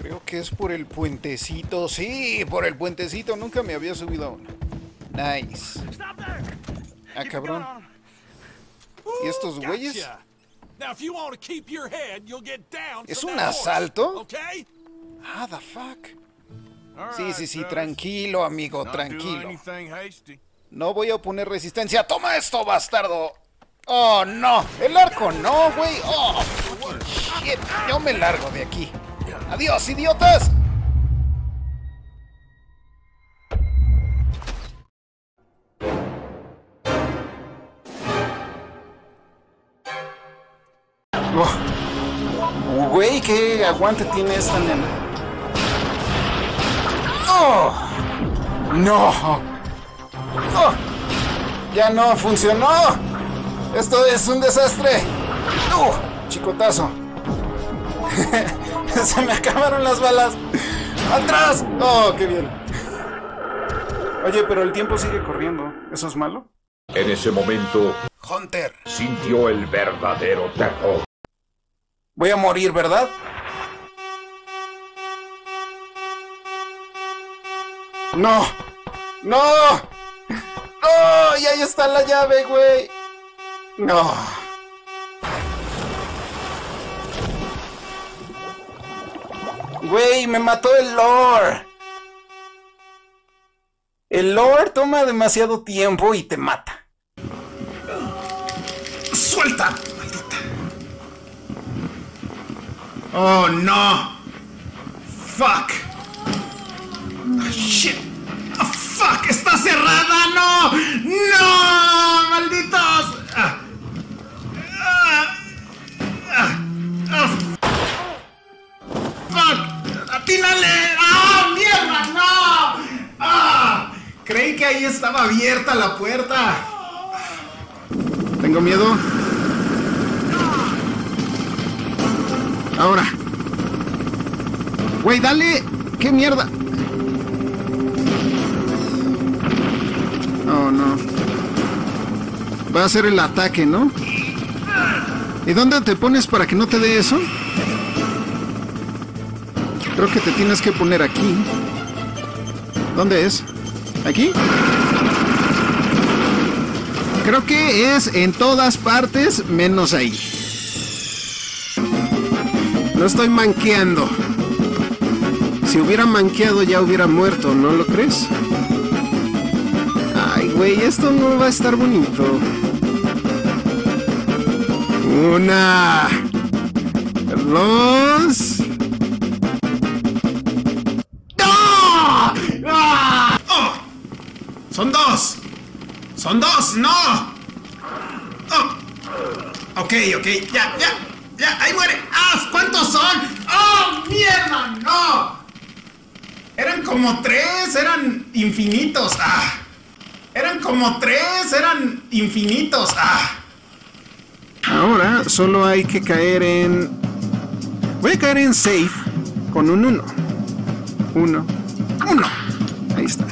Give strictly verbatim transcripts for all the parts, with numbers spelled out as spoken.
Creo que es por el puentecito. Sí, por el puentecito. Nunca me había subido a uno. Nice. Ah, cabrón. ¿Y estos güeyes? ¿Es un asalto? Ah, the fuck. Sí, sí, sí, tranquilo, amigo, tranquilo. No voy a oponer resistencia. ¡Toma esto, bastardo! ¡Oh, no! ¡El arco no, güey! ¡Oh, shit! Yo me largo de aquí. ¡Adiós, idiotas! Oh. Güey, qué aguante tiene esta nena. ¡Oh! ¡No! ¡Oh! ¡Ya no funcionó! ¡Esto es un desastre! ¡Uh! ¡Chicotazo! ¡Se me acabaron las balas! ¡Atrás! ¡Oh, qué bien! Oye, pero el tiempo sigue corriendo. ¿Eso es malo? En ese momento, Hunter sintió el verdadero terror. Voy a morir, ¿verdad? ¡No! ¡No! ¡No! ¡Y ahí está la llave, güey! ¡No! Güey, me mató el lore. El lore toma demasiado tiempo y te mata. ¡Suelta! ¡Maldita! ¡Oh, no! ¡Fuck! Oh, ¡shit! Oh, ¡fuck! ¡Está cerrada! ¡No! ¡No! ¡Malditos! Ah. Ah. Ah. Oh. ¡Fuck! ¡Atínale! ¡Ah! ¡Oh, mierda! ¡No! ¡Ah! Creí que ahí estaba abierta la puerta. Tengo miedo. Ahora. Güey, dale. ¿Qué mierda? Oh, no. Va a ser el ataque, ¿no? ¿Y dónde te pones para que no te dé eso? Creo que te tienes que poner aquí. ¿Dónde es? ¿Aquí? Creo que es en todas partes menos ahí. No estoy manqueando. Si hubiera manqueado ya hubiera muerto, ¿no lo crees? Ay, güey, esto no va a estar bonito. Una... Dos... ¡No! ¡Ah! ¡Oh! ¡Son dos! ¡Son dos! ¡No! ¡Oh! Ok, ok, ya, ya, ya, ahí muere. ¡Ah! ¿Cuántos son? ¡Oh, mierda! ¡No! Eran como tres, eran infinitos. ¡Ah! Eran como tres, eran infinitos. ¡Ah! Ahora solo hay que caer en... Voy a caer en safe con un uno. Uno. Uno. Ahí está.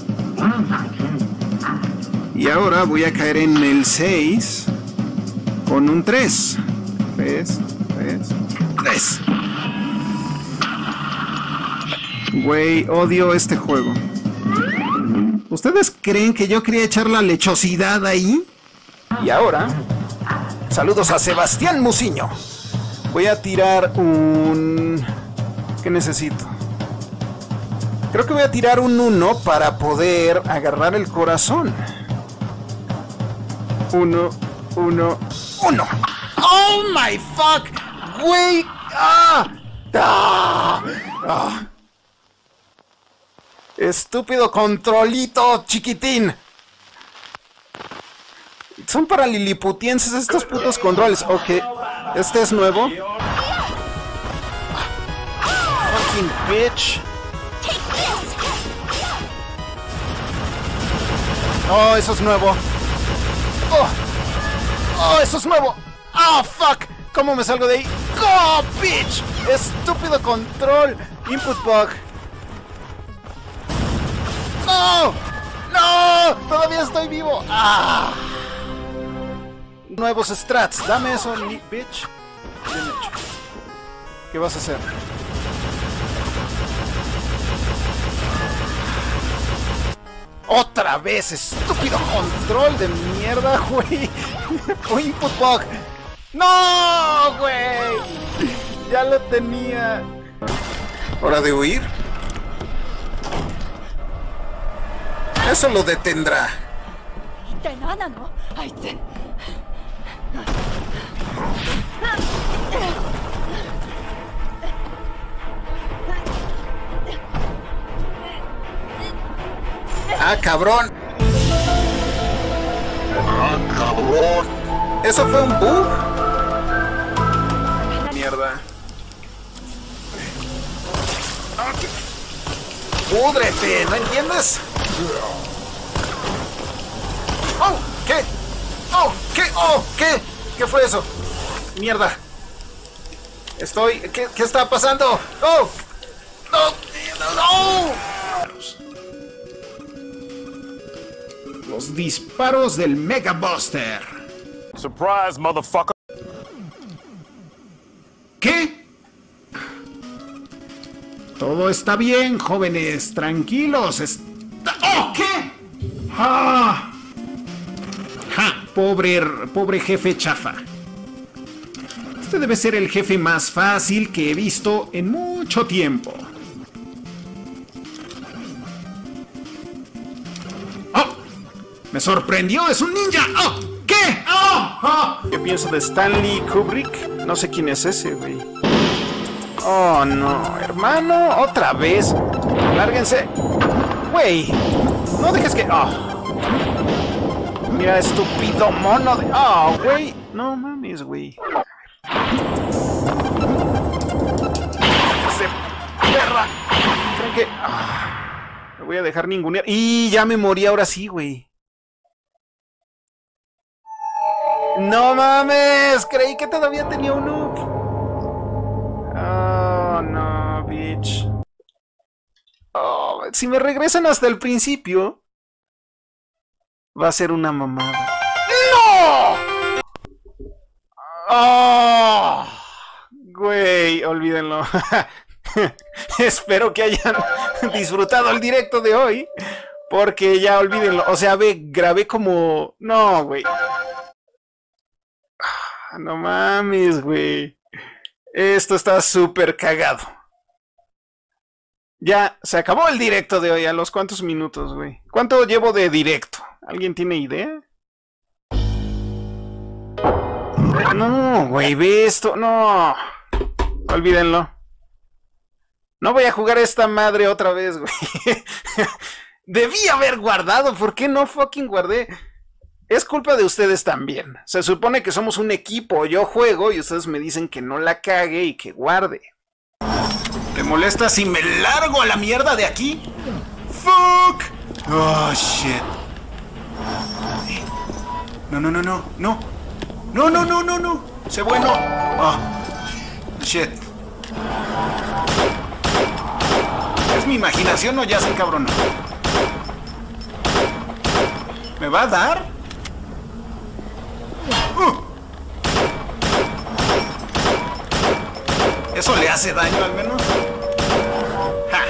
Y ahora voy a caer en el seis con un tres. tres, tres, tres. Güey, odio este juego. ¿Ustedes creen que yo quería echar la lechosidad ahí? Y ahora, saludos a Sebastián Muciño. Voy a tirar un... ¿Qué necesito? Creo que voy a tirar un uno para poder agarrar el corazón. Uno, uno, uno. ¡Oh, my fuck! ¡Güey! ¡Ah! ¡Ah! ¡Ah! Estúpido controlito chiquitín. Son para liliputienses estos putos controles. Ok, este es nuevo. Fucking bitch. Oh, eso es nuevo. Oh, oh, eso es nuevo. Oh, fuck. ¿Cómo me salgo de ahí? Oh, bitch. Estúpido control. Input bug. ¡No! ¡No! ¡Todavía estoy vivo! ¡Ah! Nuevos strats. Dame eso, bitch. Bien hecho. ¿Qué vas a hacer? Otra vez, estúpido control de mierda, güey. O input bug. No, güey. Ya lo tenía. ¿Hora de huir? Eso lo detendrá. ¡Ah, cabrón! ¡Ah, cabrón! ¿Eso fue un bug? Mierda. ¡Púdrete! ¿No entiendes? ¡Oh! ¿Qué? ¡Oh! ¿Qué? ¡Oh! ¿Qué? ¿Qué fue eso? ¡Mierda! Estoy... ¿Qué, qué está pasando? ¡Oh! ¡No! ¡No! Los disparos del Mega Buster. Surprise, motherfucker. ¿Qué? Todo está bien, jóvenes. Tranquilos. Está... ¡Oh! ¿Qué? ¡Ah! ¡Ja! Pobre, pobre jefe chafa. Este debe ser el jefe más fácil que he visto en mucho tiempo. ¡Oh! ¡Me sorprendió! ¡Es un ninja! ¡Oh! ¿Qué? ¡Oh! ¡Oh! ¿Qué pienso de Stanley Kubrick? No sé quién es ese, güey. Oh, no, hermano, otra vez. Lárguense. Güey, no dejes que... Oh. Mira, estúpido mono de... Oh, güey. No mames, güey. Ese perra. ¿Creen que...? Ah, me voy a dejar ningunear. Y ya me morí ahora sí, güey. No mames, creí que todavía tenía un noob. Oh, no, bitch. Oh, si me regresan hasta el principio, va a ser una mamada. ¡No! Oh, güey, olvídenlo. Espero que hayan disfrutado el directo de hoy, porque ya olvídenlo. O sea, ve, grabé como... No, güey. No mames, güey. Esto está súper cagado. Ya, se acabó el directo de hoy. ¿A los cuántos minutos, güey? ¿Cuánto llevo de directo? ¿Alguien tiene idea? No, güey, ve esto. No. Olvídenlo. No voy a jugar esta madre otra vez, güey. Debí haber guardado. ¿Por qué no fucking guardé? Es culpa de ustedes también. Se supone que somos un equipo. Yo juego y ustedes me dicen que no la cague y que guarde. ¿Te molesta si me largo a la mierda de aquí? ¡Fuck! Oh, shit. No, no, no, no, no. No, no, no, no, no. Sé bueno. Oh, shit. ¿Es mi imaginación o ya se encabronó? ¿Me va a dar? Uh. ¿Eso le hace daño al menos? ¡Ja!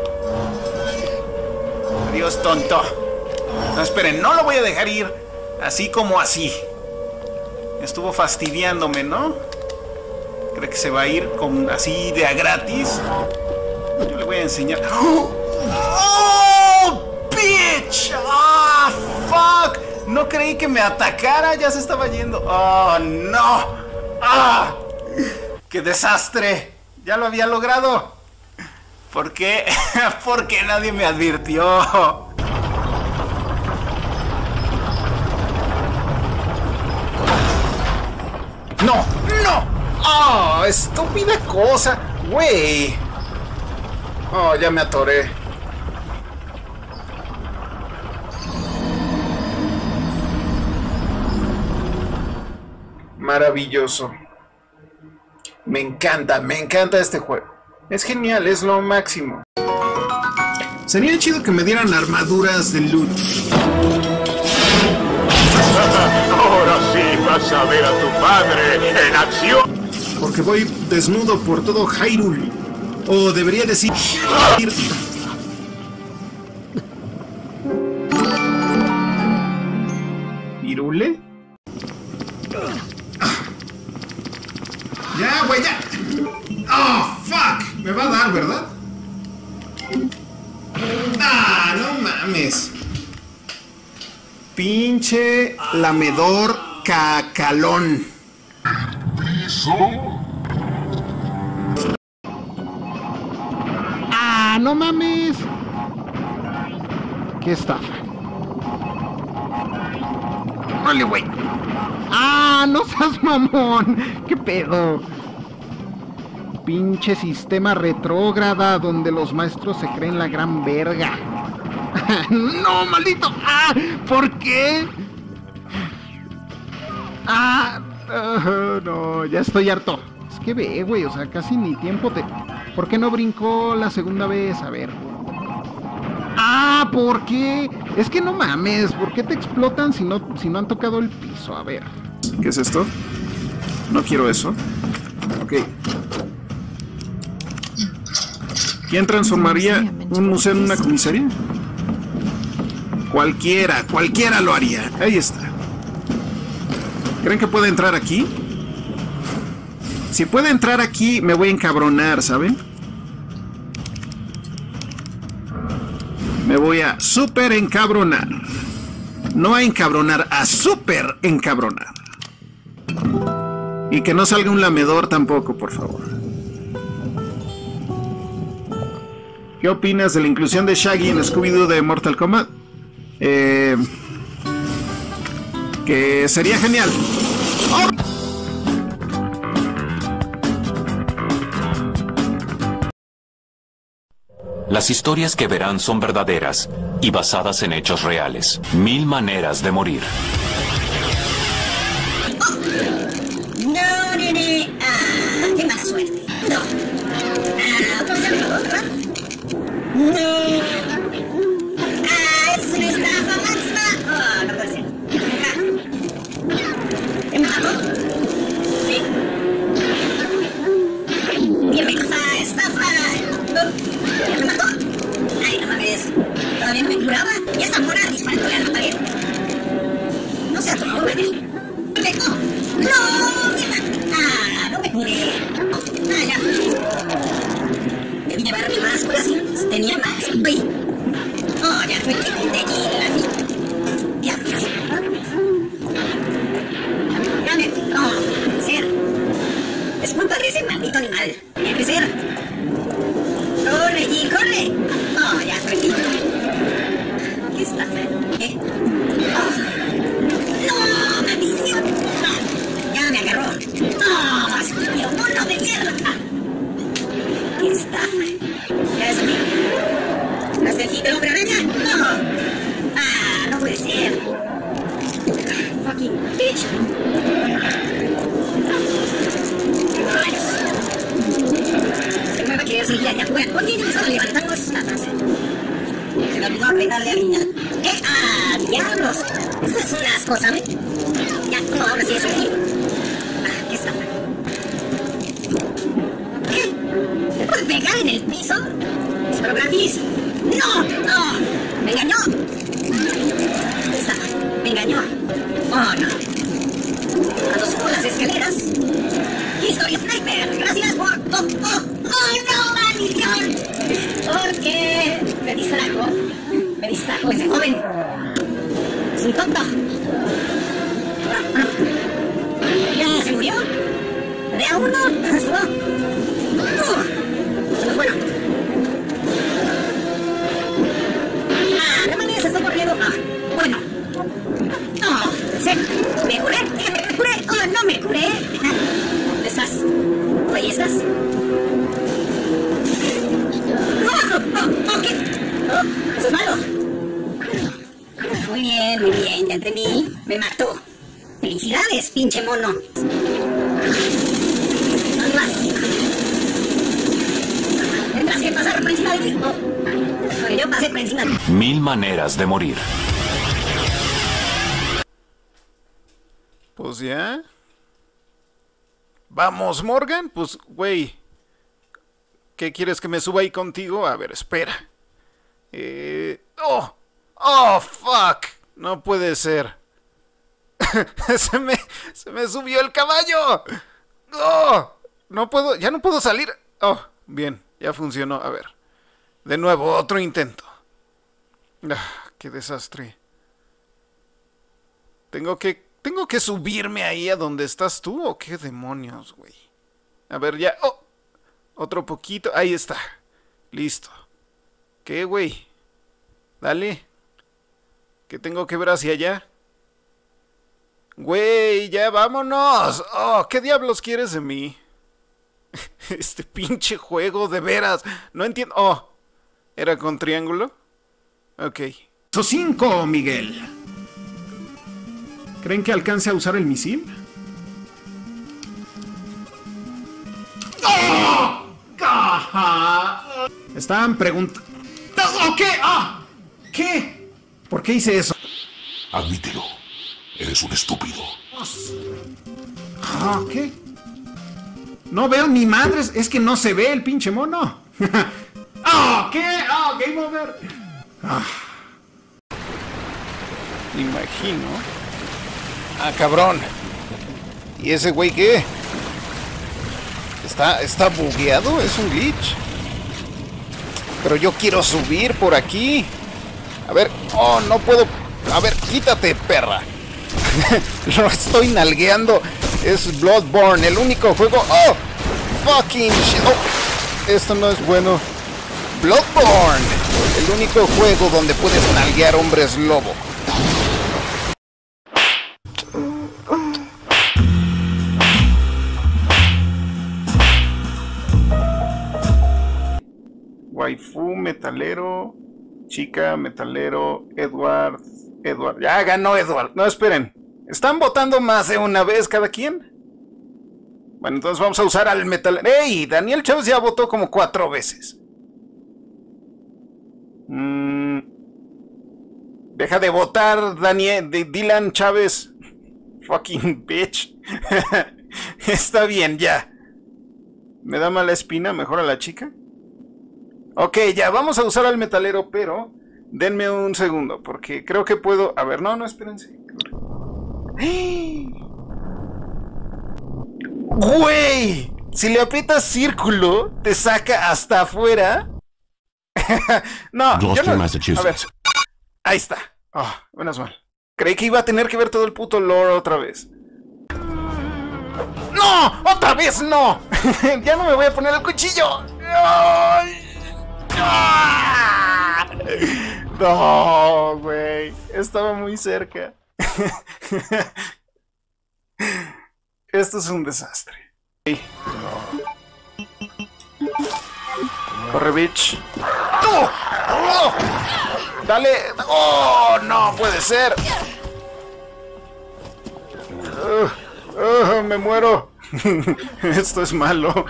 Adiós, tonto. No, esperen, no lo voy a dejar ir así como así. Estuvo fastidiándome, ¿no? ¿Cree que se va a ir con así de a gratis? Yo le voy a enseñar. ¡Oh! ¡Oh! ¡Bitch! ¡Ah! ¡Fuck! No creí que me atacara, ya se estaba yendo. ¡Oh, no! ¡Ah! ¡Qué desastre! Ya lo había logrado. ¿Por qué? Porque nadie me advirtió. ¡No! ¡No! ¡Oh! ¡Estúpida cosa! ¡Güey! Oh, ya me atoré. Maravilloso. Me encanta, me encanta este juego. Es genial, es lo máximo. Sería chido que me dieran armaduras de loot. Ahora sí vas a ver a tu padre en acción. Porque voy desnudo por todo Hyrule. O debería decir... pirule? Ya, güey, ya. Oh, fuck. Me va a dar, ¿verdad? Ah, no mames. Pinche lamedor cacalón. ¡Ah, no mames! ¿Qué estafa? Vale, güey. ¡Ah, no seas mamón! ¿Qué pedo? Pinche sistema retrógrada donde los maestros se creen la gran verga. ¡No, maldito! ¡Ah! ¿Por qué? ¡Ah! Uh, no, ya estoy harto. Es que ve, güey, o sea, casi ni tiempo te... ¿Por qué no brincó la segunda vez? A ver. ¡Ah! ¿Por qué? Es que no mames, ¿por qué te explotan si no, si no han tocado el piso? A ver. ¿Qué es esto? No quiero eso. Ok. ¿Quién transformaría un museo en una comisaría? Cualquiera, cualquiera lo haría. Ahí está. ¿Creen que puede entrar aquí? Si puede entrar aquí, me voy a encabronar, ¿saben? Me voy a súper encabronar. No a encabronar, a súper encabronar. Y que no salga un lamedor tampoco, por favor. ¿Qué opinas de la inclusión de Shaggy en Scooby-Doo de Mortal Kombat? Eh, que sería genial. ¡Oh! Las historias que verán son verdaderas y basadas en hechos reales. Mil maneras de morir. Oh. No, nene. Ah, qué mala suerte. No. Ah, ¿cómo se llama, verdad? No. Ah, es una estafa máxima. Oh, no puede ser. ¿Me mató? Sí. Bienvenidos a estafa. ¿Me mató? Ay, no mames. Todavía no me curaba. Ya está fuera disparándole a la pared. No se atoró, güey. ¡Me no! ¡No! ¡Mierda! ¡Ah! ¡No me curé! ¡Ah, ya! Debí llevarme más curaciones. Tenía más. ¡Uy! ¡Oh, ya fue que de aquí la vi! ¡Diablos! ¡Dame! ¡Oh! ¡Ser! Es culpa de ese maldito animal. Tenía que ser. ¡Corre, G! ¡Corre! ¡Oh, ya fue aquí! ¿Qué está? ¿Qué? ¡Oh! ¡No! ¡Maldición! ¡Ah! ¡Ya me agarró! ¡No! ¡Estúpido mono de mierda! ¿Qué está? ¿Ya es a mí? ¿Hasta el fin del hombre araña? ¡No! ¡Ah! ¡No puede ser! ¡Fucking bitch! ¡Rayos! Se me va a querer seguir allá afuera. ¿Por qué no me estaba levantando esta frase? Se me olvidó arreglarle al niño. ¿Qué? ¡Ah! ¡Diablos! Esto es un asco, ¿sabe? Ya, no, ahora sí es aquí. Ah, ¿qué está? ¿Qué? ¿Me puedes pegar en el piso? Pero gratis. ¡No! ¡No! ¡Me engañó! ¿Qué está? ¡Me engañó! ¡Oh, no! Cuando subo las escaleras... ¡Historia Sniper! ¡Gracias por... ¡Oh, oh! ¡Oh, no, maldición! ¿Por qué? Me distrajo. Me distrajo ese joven. Es un tonto. ¿Ya se murió? ¿De a uno? ¿Estuvo? ¡No! Se nos fueron. ¡Ah, no mames! ¡Estoy corriendo! Ah, bueno. ¡No! ¿Se... ¿Me curé? ¿Me curé? ¡Oh, no me curé! ¿Dónde estás? ¿Ahí estás? ¡Oh, oh, oh! ¿Qué? ¡Oh! ¡Eso es malo! Muy bien, muy bien, ya entendí. Me mató. ¡Felicidades, pinche mono! ¿Dónde vas? Tendrás que pasar por encima de ti. Oh. Yo pasé por encima de ti. Mil maneras de morir. Pues ya. Vamos, Morgan. Pues, güey. ¿Qué quieres que me suba ahí contigo? A ver, espera. Eh... ¡Oh! ¡Oh, fuck! No puede ser. se me, se me subió el caballo. Oh, no puedo, ya no puedo salir. Oh, bien, ya funcionó. A ver, de nuevo, otro intento. Ah, qué desastre. Tengo que, tengo que subirme ahí a donde estás tú, ¿o qué demonios, güey? A ver, ya. Oh, otro poquito. Ahí está. Listo. ¿Qué, güey? Dale. ¿Qué tengo que ver hacia allá? Güey, ya vámonos. Oh, ¿qué diablos quieres de mí? Este pinche juego, de veras. No entiendo. Oh, ¿era con triángulo? Ok. cinco, Miguel. ¿Creen que alcance a usar el misil? ¡Oh! ¡Caja! Estaban preguntando... ¿O qué? ¡Ah! ¿Qué? ¿Por qué hice eso? Admítelo. Eres un estúpido. ¿Ah, qué? No veo ni madres. Es que no se ve el pinche mono. ¡Ah! ¿Qué? ¡Ah! Game over. Ah. Me imagino. Ah, cabrón. ¿Y ese güey qué? ¿Está, está bugueado? ¿Es un glitch? Pero yo quiero subir por aquí. A ver. Oh, no puedo. A ver, quítate, perra. Lo estoy nalgueando. Es Bloodborne, el único juego. Oh, fucking shit. Oh, esto no es bueno. Bloodborne, el único juego donde puedes nalguear hombres lobo. Waifu, metalero, chica, metalero, Edward, Edward. Ya ganó Edward. No, esperen. ¿Están votando más de una vez cada quien? Bueno, entonces vamos a usar al metalero. ¡Ey! Daniel Chávez ya votó como cuatro veces. Mm. Deja de votar, Daniel, de Dylan Chávez. Fucking bitch. Está bien, ya. ¿Me da mala espina? ¿Mejor a la chica? Ok, ya, vamos a usar al metalero, pero denme un segundo, porque creo que puedo... A ver, no, no, espérense. ¡Güey! Si le aprietas círculo, te saca hasta afuera. No, yo no... A ver, ahí está. Oh, menos mal. Creí que iba a tener que ver todo el puto lore otra vez. ¡No! ¡Otra vez no! Ya no me voy a poner el cuchillo. ¡Ay! ¡Ah! No, güey. Estaba muy cerca. Esto es un desastre. Corre, bitch. ¡No! ¡Oh! ¡Dale! ¡Oh! ¡No puede ser! Uh, uh, ¡Me muero! Esto es malo.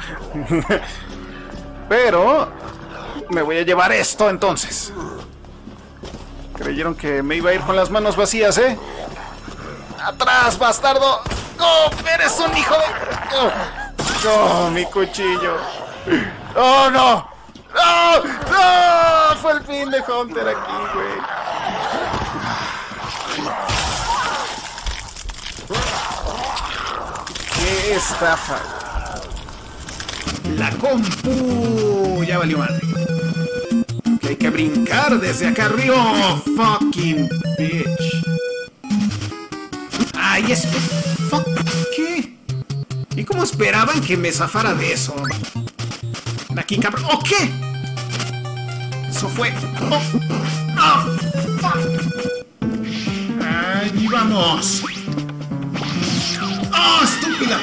Pero me voy a llevar esto entonces. Creyeron que me iba a ir con las manos vacías, ¿eh? ¡Atrás, bastardo! ¡Oh! ¡Eres un hijo de... ¡Oh! ¡Oh, mi cuchillo! ¡Oh, no! ¡No! ¡No! Fue el fin de Hunter aquí, güey. ¡Qué estafa! La compu ya valió mal. Que hay que brincar desde acá arriba. Oh, fucking bitch. Ay, es... Fuck. ¿Qué? ¿Y cómo esperaban que me zafara de eso? De aquí, cabrón. ¿O qué? Eso fue... Oh. Oh, fuck. Ahí vamos. ¡Oh, estúpida!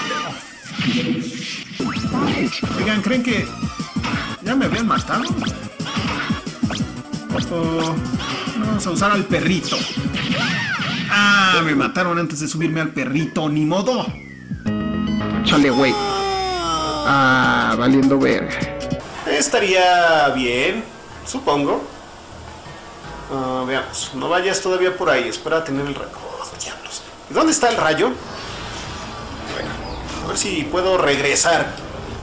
Oigan, ¿creen que ya me habían matado? Oh, vamos a usar al perrito. Ah, me mataron antes de subirme al perrito, ni modo. Chale, güey. Ah, valiendo verga. Estaría bien, supongo. Uh, veamos, no vayas todavía por ahí. Espera a tener el rayo. Oh, diablos. ¿Y dónde está el rayo? Bueno, a ver si puedo regresar.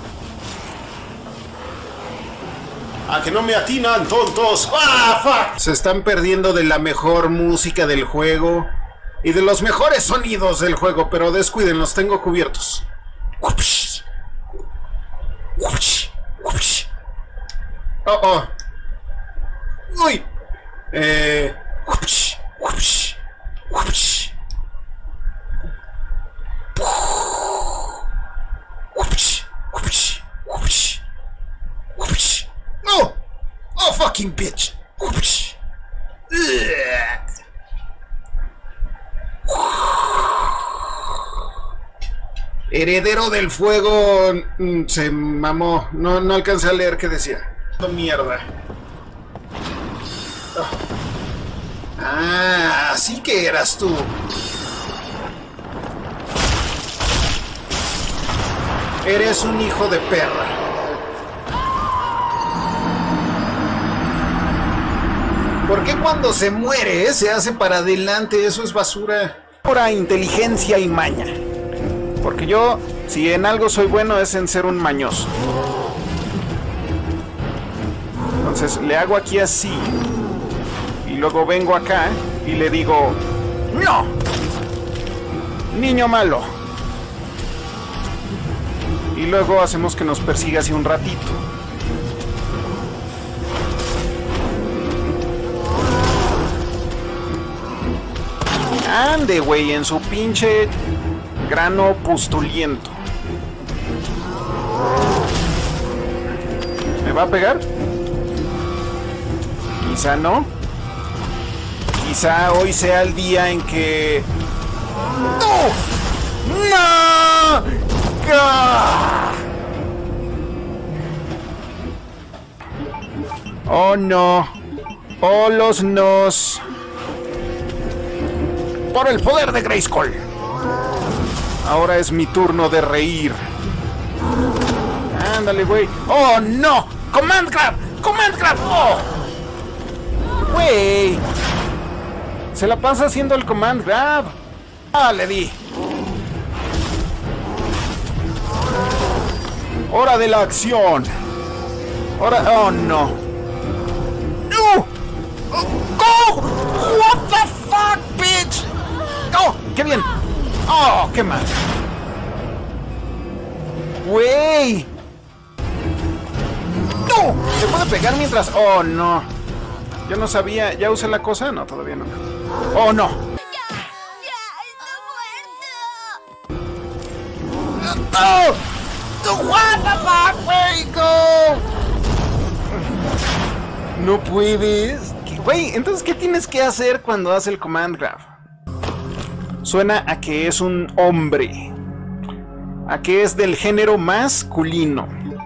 ¡A que no me atinan, tontos! ¡Ah, fuck! Se están perdiendo de la mejor música del juego. Y de los mejores sonidos del juego, pero descuiden, los tengo cubiertos. Oh, oh. Uy. Eh. No. Oh, fucking bitch. Heredero del fuego. Se mamó. No, no alcancé a leer qué decía. Mierda. Oh. Ah, así que eras tú. Eres un hijo de perra. ¿Por qué cuando se muere se hace para adelante? Eso es basura. Pura inteligencia y maña. Porque yo, si en algo soy bueno, es en ser un mañoso. Entonces le hago aquí así. Y luego vengo acá y le digo: ¡no! Niño malo. Y luego hacemos que nos persiga así un ratito. Ande, güey, en su pinche grano pustuliento. ¿Me va a pegar? Quizá no. Quizá hoy sea el día en que... ¡No! ¡No! ¡Ah! Oh no. Oh los nos. Por el poder de Grayskull. Ahora es mi turno de reír. Ándale, güey. ¡Oh, no! ¡Command Grab! ¡Command Grab! ¡Oh! ¡Güey! Se la pasa haciendo el Command Grab. ¡Ah, le di! ¡Hora de la acción! ¡Hora! ¡Oh, no! ¡No! ¡Oh! ¡What the fuck, bitch! ¡Oh! ¡Qué bien! ¡Oh! ¡Qué mal! ¡Güey! ¡No! ¿Se puede pegar mientras...? ¡Oh, no! Yo no sabía... ¿Ya usé la cosa? No, todavía no. ¡Oh, no! ¡Ya! ¡Ya! ¡Está muerto! ¡Oh! ¡What the fuck, güey! ¡Go! No puedes. Güey, entonces, ¿qué tienes que hacer cuando hace el Command Grab? Suena a que es un hombre. A que es del género masculino.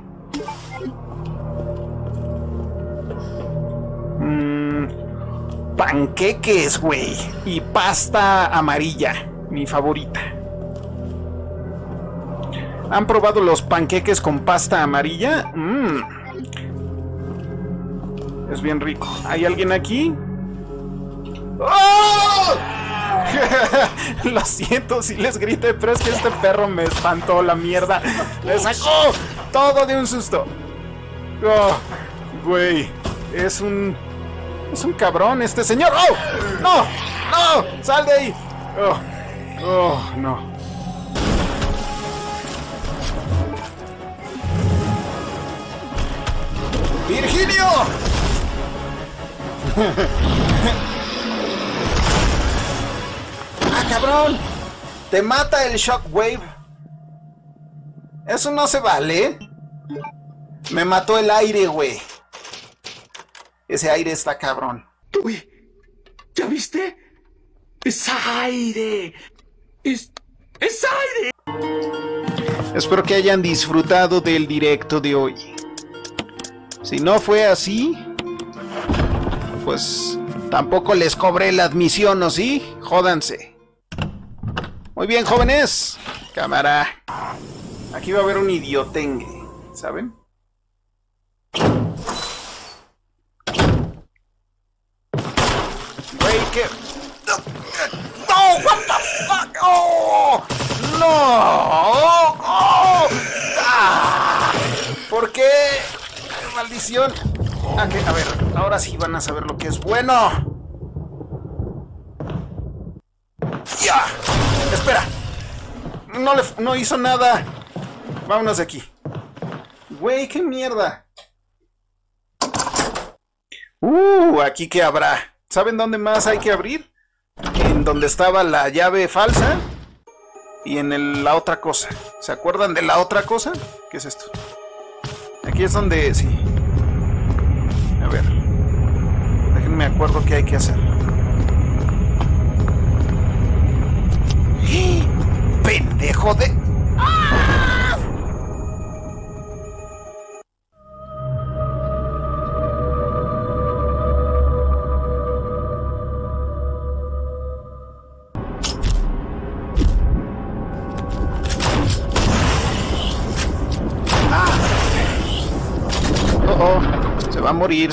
Mm, panqueques, güey. Y pasta amarilla. Mi favorita. ¿Han probado los panqueques con pasta amarilla? Mmm. Es bien rico. ¿Hay alguien aquí? ¡Oh! Lo siento si les grité, pero es que este perro me espantó la mierda. Le sacó todo de un susto. Oh, güey. Es un... Es un cabrón este señor. ¡Oh! ¡No! ¡No! ¡Sal de ahí! ¡Oh! ¡Oh! No. ¡Virgilio! ¡Ah, cabrón! ¿Te mata el Shockwave? Eso no se vale. Me mató el aire, güey. Ese aire está cabrón. Uy, ¿ya viste? ¡Es aire! ¡Es, es aire! Espero que hayan disfrutado del directo de hoy. Si no fue así, pues tampoco les cobré la admisión, ¿o sí? Jódanse. Muy bien, jóvenes. Cámara. Aquí va a haber un idiotengue, ¿saben? Güey, ¿qué? ¡No! ¡What the fuck! ¡Oh! ¡No! ¡Oh! ¡Ah! ¿Por qué? ¡Maldición! A ver, ahora sí van a saber lo que es bueno. no, le, no hizo nada. Vámonos de aquí. Güey, qué mierda. Uh, aquí qué habrá. ¿Saben dónde más hay que abrir? En donde estaba la llave falsa. Y en el, la otra cosa. ¿Se acuerdan de la otra cosa? ¿Qué es esto? Aquí es donde... sí. A ver. Déjenme acuerdo qué hay que hacer. ¡Pendejo de... ¡Ah! Oh, oh, se va a morir.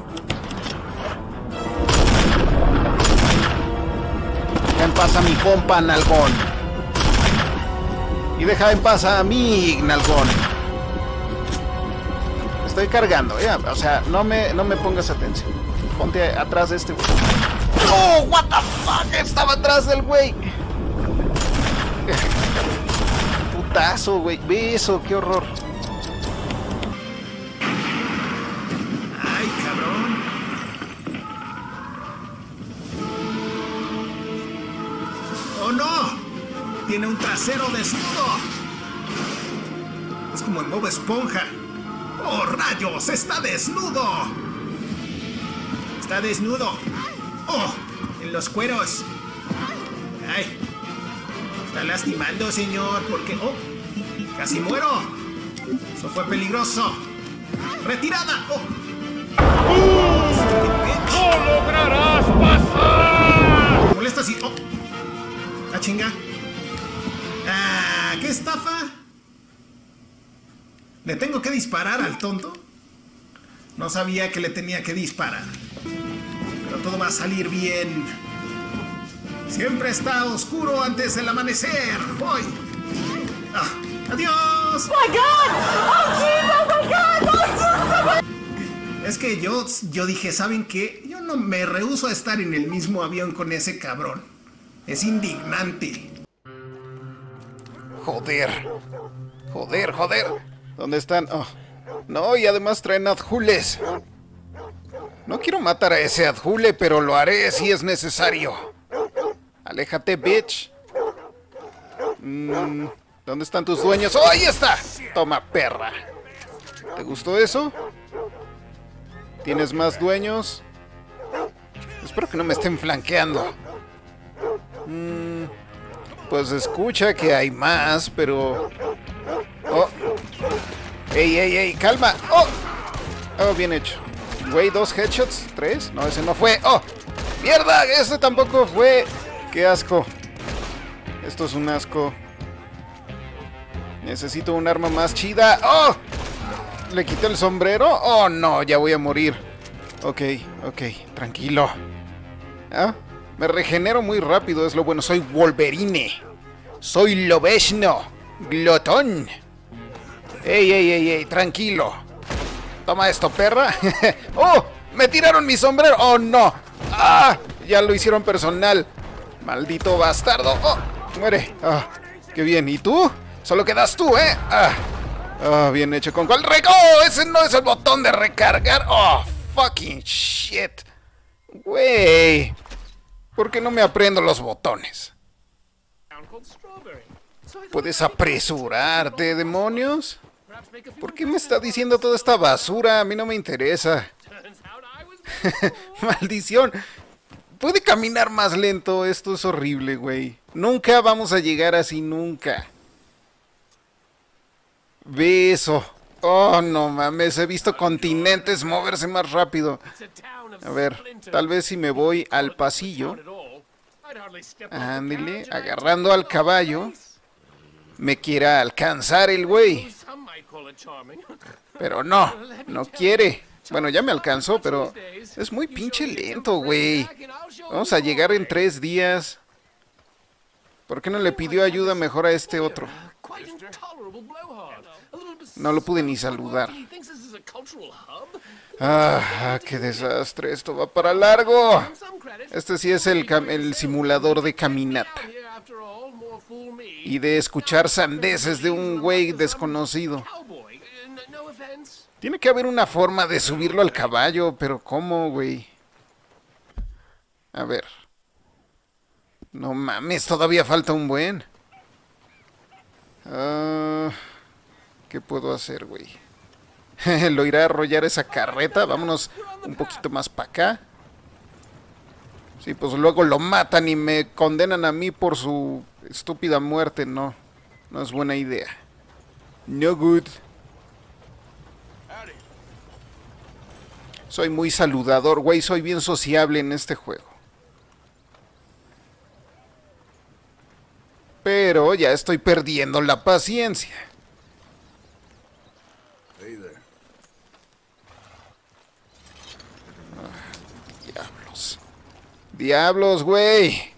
Deja en paz a mi compa, nalgón. Y deja en paz a mi nalgón. Estoy cargando, ¿eh? O sea, no me, no me pongas atención. Ponte atrás de este güey. ¡No! ¡What the fuck! Estaba atrás del güey. Putazo, güey. Ve eso, qué horror. ¡Ay, cabrón! ¡Oh, no! Tiene un trasero desnudo. Es como en Bob Esponja. ¡Oh, rayos! ¡Está desnudo! ¡Está desnudo! ¡Oh! En los cueros. ¡Ay! Está lastimando, señor, porque... ¡oh! ¡Casi muero! Eso fue peligroso. ¡Retirada! ¡Oh! ¡No lograrás pasar! ¿Me molesta así? ¡Oh! ¡La chinga! ¡Ah! ¿Qué estafa? ¿Le tengo que disparar al tonto? No sabía que le tenía que disparar. Pero todo va a salir bien. Siempre está oscuro antes del amanecer. Voy. Ah, ¡adiós! Oh my God! Oh, jeez, oh my God! Oh, jeez. Es que yo, yo dije, ¿saben qué? Yo no me rehúso a estar en el mismo avión con ese cabrón. Es indignante. Joder. Joder, joder. ¿Dónde están? Oh. No, y además traen adjules. No quiero matar a ese adjule, pero lo haré si es necesario. Aléjate, bitch. Mm, ¿dónde están tus dueños? ¡Oh, ahí está! Toma, perra. ¿Te gustó eso? ¿Tienes más dueños? Espero que no me estén flanqueando. Mm, pues escucha que hay más, pero... Oh. ¡Ey, ey, ey! ¡Calma! ¡Oh! Oh, bien hecho. Güey, dos headshots. ¿Tres? No, ese no fue. ¡Oh! ¡Mierda! Ese tampoco fue. ¡Qué asco! Esto es un asco. Necesito un arma más chida. ¡Oh! ¿Le quité el sombrero? ¡Oh, no! Ya voy a morir. Ok, ok. Tranquilo. ¿Ah? Me regenero muy rápido, es lo bueno. Soy Wolverine. Soy Lobezno. Glotón. ¡Ey, ey, ey, ey! Tranquilo. Toma esto, perra. ¡Oh! ¡Me tiraron mi sombrero! ¡Oh, no! ¡Ah! Ya lo hicieron personal. Maldito bastardo. ¡Oh! Muere. ¡Ah! ¡Qué bien! ¿Y tú? Solo quedas tú, ¿eh? ¡Ah! ¡Ah! Bien hecho. ¿Con cuál rec... ¡Oh! Ese no es el botón de recargar. ¡Oh! ¡Fucking shit! Güey. ¿Por qué no me aprendo los botones? ¿Puedes apresurarte, demonios? ¿Por qué me está diciendo toda esta basura? A mí no me interesa. Maldición. Puede caminar más lento. Esto es horrible, güey. Nunca vamos a llegar así, nunca. Ve eso. Oh, no mames. He visto continentes moverse más rápido. A ver, tal vez si me voy al pasillo. Ándale, agarrando al caballo. Me quiera alcanzar el güey. Pero no, no quiere. Bueno, ya me alcanzó, pero es muy pinche lento, güey. Vamos a llegar en tres días. ¿Por qué no le pidió ayuda mejor a este otro? No lo pude ni saludar. Ah, qué desastre. Esto va para largo. Este sí es el, el simulador de caminata. Y de escuchar sandeces de un güey desconocido. Tiene que haber una forma de subirlo al caballo, pero ¿cómo, güey? A ver. No mames, todavía falta un buen. Uh, ¿Qué puedo hacer, güey? ¿Lo irá a arrollar esa carreta? Vámonos un poquito más para acá. Sí, pues luego lo matan y me condenan a mí por su estúpida muerte. No, no es buena idea. No good. Soy muy saludador, güey. Soy bien sociable en este juego. Pero ya estoy perdiendo la paciencia. Ah, diablos. Diablos, güey.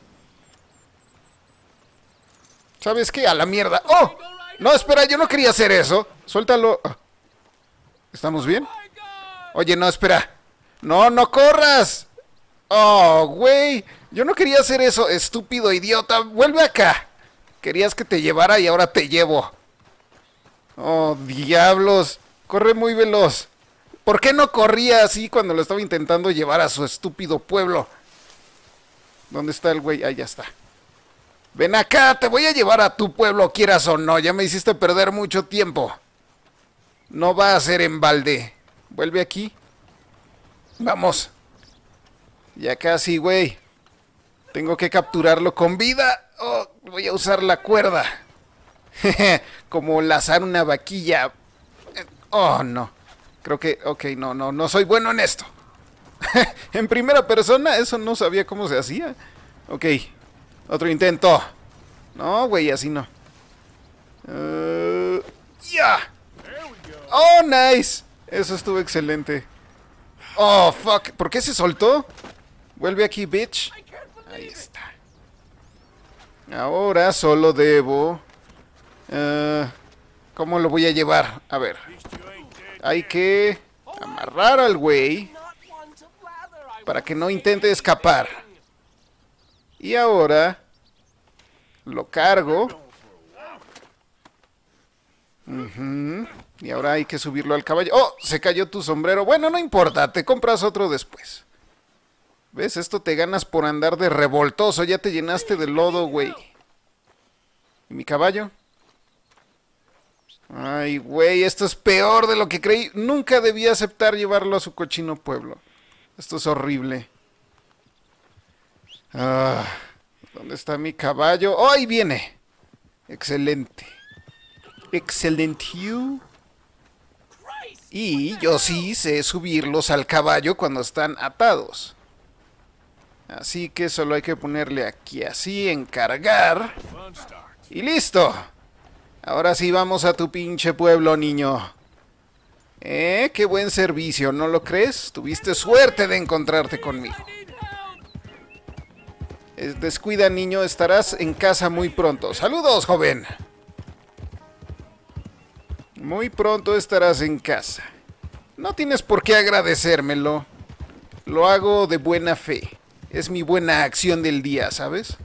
¿Sabes qué? A la mierda. ¡Oh! No, espera, yo no quería hacer eso. Suéltalo. ¿Estamos bien? Oye, no, espera. No, no corras. Oh, güey. Yo no quería hacer eso, estúpido idiota. Vuelve acá. Querías que te llevara y ahora te llevo. Oh, diablos. Corre muy veloz. ¿Por qué no corría así cuando lo estaba intentando llevar a su estúpido pueblo? ¿Dónde está el güey? Ahí ya está. Ven acá, te voy a llevar a tu pueblo, quieras o no. Ya me hiciste perder mucho tiempo. No va a ser en balde. Vuelve aquí. Vamos. Ya casi, güey. Tengo que capturarlo con vida. Oh, voy a usar la cuerda. Como lazar una vaquilla. Oh, no. Creo que... Ok, no, no, no soy bueno en esto. En primera persona, eso no sabía cómo se hacía. Ok. Otro intento. No, güey, así no. Uh, ¡Ya! Yeah. Oh, nice. Eso estuvo excelente. Oh, fuck. ¿Por qué se soltó? Vuelve aquí, bitch. Ahí está. Ahora solo debo... Uh, ¿Cómo lo voy a llevar? A ver. Hay que amarrar al güey para que no intente escapar. Y ahora lo cargo. Uh-huh. Y ahora hay que subirlo al caballo. ¡Oh! Se cayó tu sombrero. Bueno, no importa. Te compras otro después. ¿Ves? Esto te ganas por andar de revoltoso. Ya te llenaste de lodo, güey. ¿Y mi caballo? Ay, güey, esto es peor de lo que creí. Nunca debía aceptar llevarlo a su cochino pueblo. Esto es horrible. Ah, ¿dónde está mi caballo? ¡Oh, ahí viene! Excelente. Excelente. Y yo sí sé subirlos al caballo cuando están atados. Así que solo hay que ponerle aquí así, encargar. Y listo. Ahora sí vamos a tu pinche pueblo, niño. Eh, qué buen servicio, ¿no lo crees? Tuviste suerte de encontrarte conmigo. Descuida, niño, estarás en casa muy pronto. Saludos, joven. Muy pronto estarás en casa. No tienes por qué agradecérmelo. Lo hago de buena fe. Es mi buena acción del día, ¿sabes?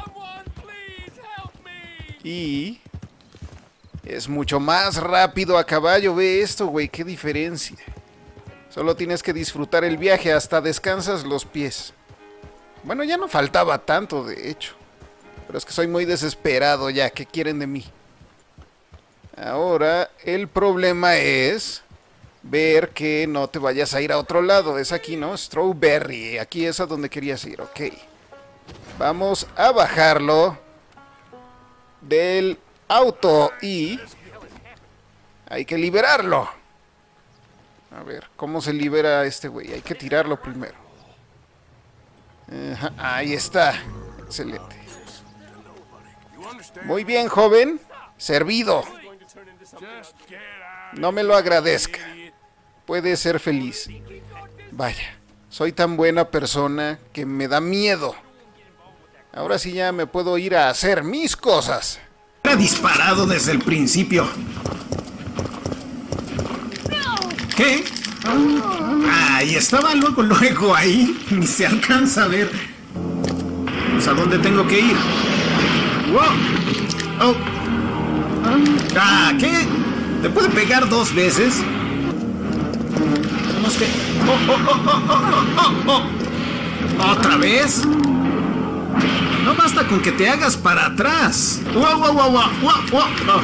Y... es mucho más rápido a caballo. Ve esto, güey, qué diferencia. Solo tienes que disfrutar el viaje, hasta descansas los pies. Bueno, ya no faltaba tanto, de hecho. Pero es que soy muy desesperado ya. ¿Qué quieren de mí? Ahora, el problema es ver que no te vayas a ir a otro lado. Es aquí, ¿no? Strawberry. Aquí es a donde querías ir, ok. Vamos a bajarlo del auto y hay que liberarlo. A ver, ¿cómo se libera a este güey? Hay que tirarlo primero. Ajá, ahí está. Excelente. Muy bien, joven. Servido. No me lo agradezca. Puede ser feliz. Vaya, soy tan buena persona que me da miedo. Ahora sí ya me puedo ir a hacer mis cosas. Era disparado desde el principio. ¿Qué? Ah, y estaba luego, luego ahí. Ni se alcanza a ver. Pues, ¿a dónde tengo que ir? ¡Wow! Oh. Ah, ¿qué? ¿Te puede pegar dos veces? Tenemos que... Oh, oh, oh, oh, oh, oh, oh. ¿Otra vez? No basta con que te hagas para atrás. ¡Wow, wow, wow, wow, wow, wow! Oh.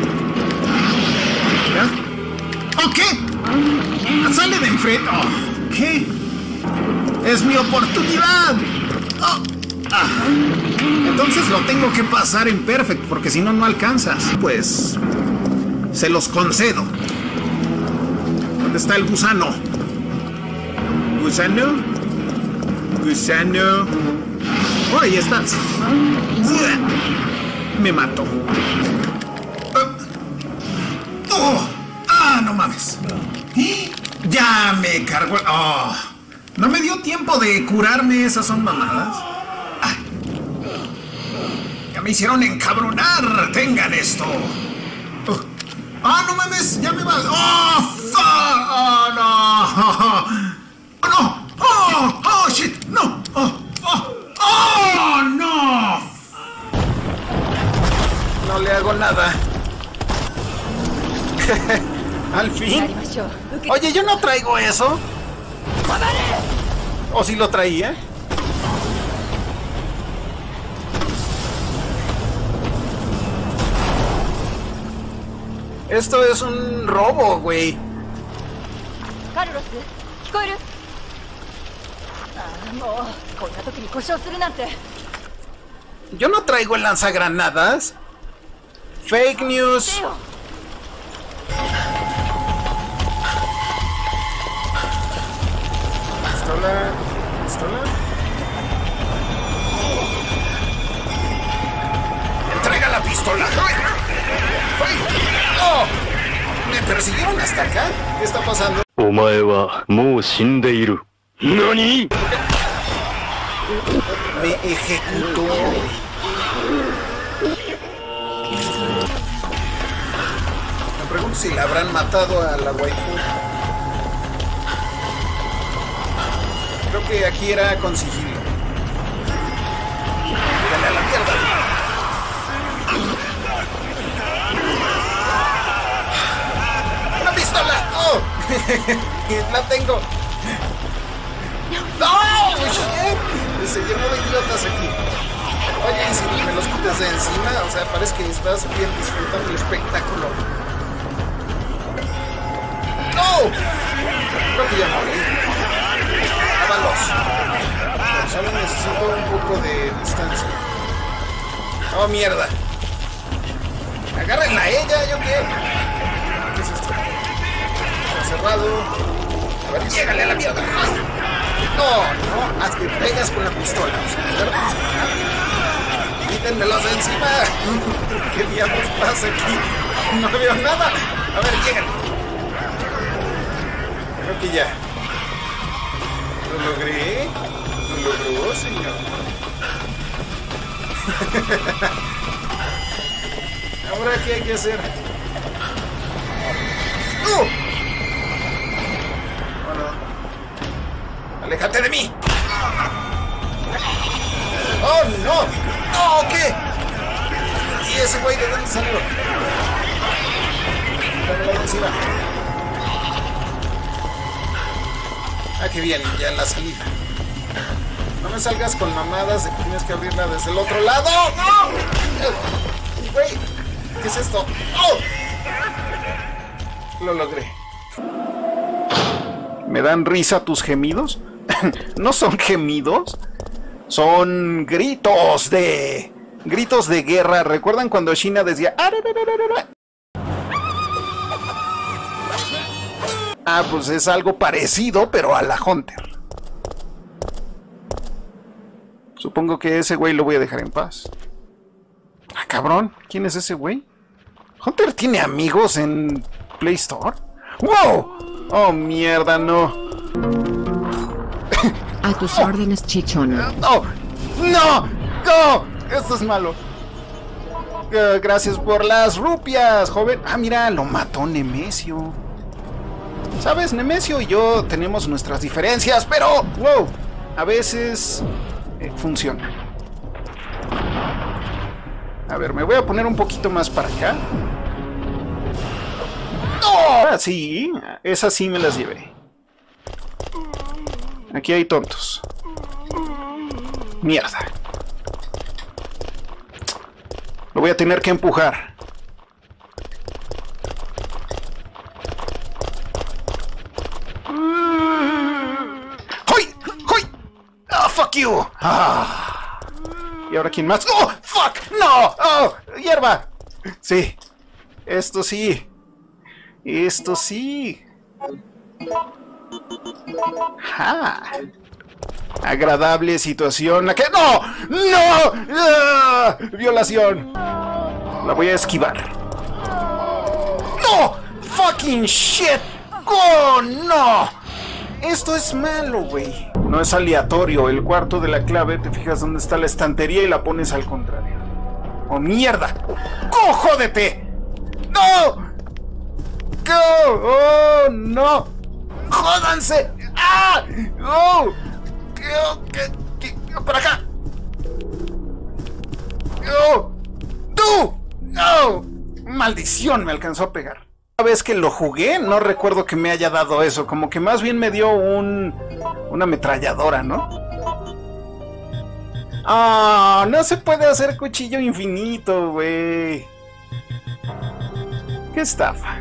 ¿Ya? ¿Oh, qué? Sale de enfrente. Oh, ¿qué? Es mi oportunidad. Oh. Ah. Entonces lo tengo que pasar en perfect, porque si no, no alcanzas. Pues... se los concedo. ¿Dónde está el gusano? ¿Gusano? ¿Gusano? Oh, ahí estás. Me mató. Oh. Ah, no mames. Ya me cargó. Oh. No me dio tiempo de curarme. Esas son mamadas. Ah. Ya me hicieron encabronar. Tengan esto. Oh. Ah, no mames. Ya me va. Oh, fuck. Oh, no. Oh, no. Oh, oh, shit. No. Oh, oh. ¡Oh, no! No le hago nada. Al fin. Oye, yo no traigo eso. ¿O si lo traía? Esto es un robo, güey. Carlos, ¿escuchas? Yo no traigo el lanzagranadas. Fake news. Pistola. Pistola. Entrega la pistola. ¡Oh! ¿Me persiguieron hasta acá? ¿Qué está pasando? ¿Nani? Me ejecutó. Me pregunto si la habrán matado a la waifu. Creo que aquí era con sigilo. Dale a la mierda. ¡Una pistola! ¡Oh! La tengo. ¡No! Se llenó de idiotas aquí. Oye, y si me los quitas de encima, o sea, parece que estás bien disfrutando el espectáculo. ¡No! Creo que ya morí. Ábalos. Pero solo necesito un poco de distancia. ¡Oh, mierda! Agárrenla a ella, ¿yo qué? ¿Qué es esto? Está cerrado. A ver, llégale a la mierda. No, no, haz que pegas con la pistola. O sea, la pistola. Quítenmelos de encima. ¿Qué diablos pasa aquí? No veo nada. A ver, lleguen. Creo que ya. Lo logré. Lo logró, señor. Ahora, ¿qué hay que hacer? ¡Uh! ¡Aléjate de mí! ¡Oh, no! ¡No! ¿Qué? ¿Y ese güey de dónde salió? Dámelo de encima. Ah, qué bien, ya en la salida. No me salgas con mamadas de que tienes que abrirla desde el otro lado. ¡No! Güey, ¿qué es esto? ¡Oh! Lo logré. ¿Me dan risa tus gemidos? No son gemidos, son gritos de... gritos de guerra. ¿Recuerdan cuando China decía... Ah, pues es algo parecido, pero a la Hunter. Supongo que ese güey lo voy a dejar en paz. Ah, cabrón, ¿quién es ese güey? ¿Hunter tiene amigos en Play Store? ¡Wow! Oh, mierda, no. A tus oh. órdenes, chichón. ¡No! ¡No! ¡No! Esto es malo. Uh, gracias por las rupias, joven. Ah, mira, lo mató Nemesio. Sabes, Nemesio y yo tenemos nuestras diferencias, pero, wow, a veces eh, funciona. A ver, me voy a poner un poquito más para acá. ¡Oh! Ah, sí, esas sí me las llevé. Aquí hay tontos. Mierda. Lo voy a tener que empujar. ¡Hoy! ¡Hoy! ¡Ah, fuck you! Ah. ¿Y ahora quién más? ¡Oh, fuck! ¡No! ¡Oh, hierba! Sí. Esto sí. Esto sí. ¡Ja! Agradable situación. ¿La que? ¡No! ¡No! ¡Ah! ¡Violación! La voy a esquivar. ¡No! ¡Fucking shit! ¡Oh, no! Esto es malo, güey. No es aleatorio. El cuarto de la clave, te fijas dónde está la estantería y la pones al contrario. ¡Oh, mierda! ¡Oh, jódete! ¡No! ¡Oh, oh, no! ¡Jódanse! ¡Ah! ¡Oh! ¿Qué, qué, qué? ¡Para acá! ¡Oh! ¡Tú! ¡Oh! ¡Maldición! Me alcanzó a pegar. Una vez que lo jugué, no recuerdo que me haya dado eso. Como que más bien me dio un... una ametralladora, ¿no? ¡Ah! Oh, no se puede hacer cuchillo infinito, güey. ¡Qué estafa!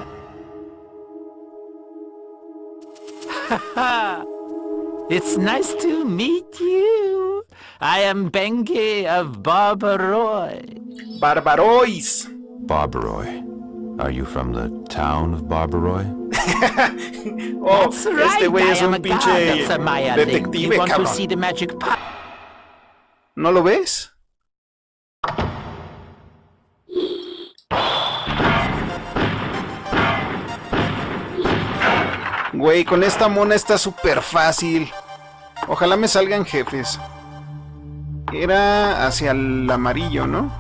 It's nice to meet you. I am Bengi of Barbaroy. Barbarois. Barbaroy. Are you from the town of Barbaroy? Oh, That's right. este güey es I am un a pinche god of Samaya Link. detective, You want cabrón. to see the magic pot? ¿No lo ves? Güey, con esta mona está súper fácil. Ojalá me salgan jefes. Era hacia el amarillo, ¿no?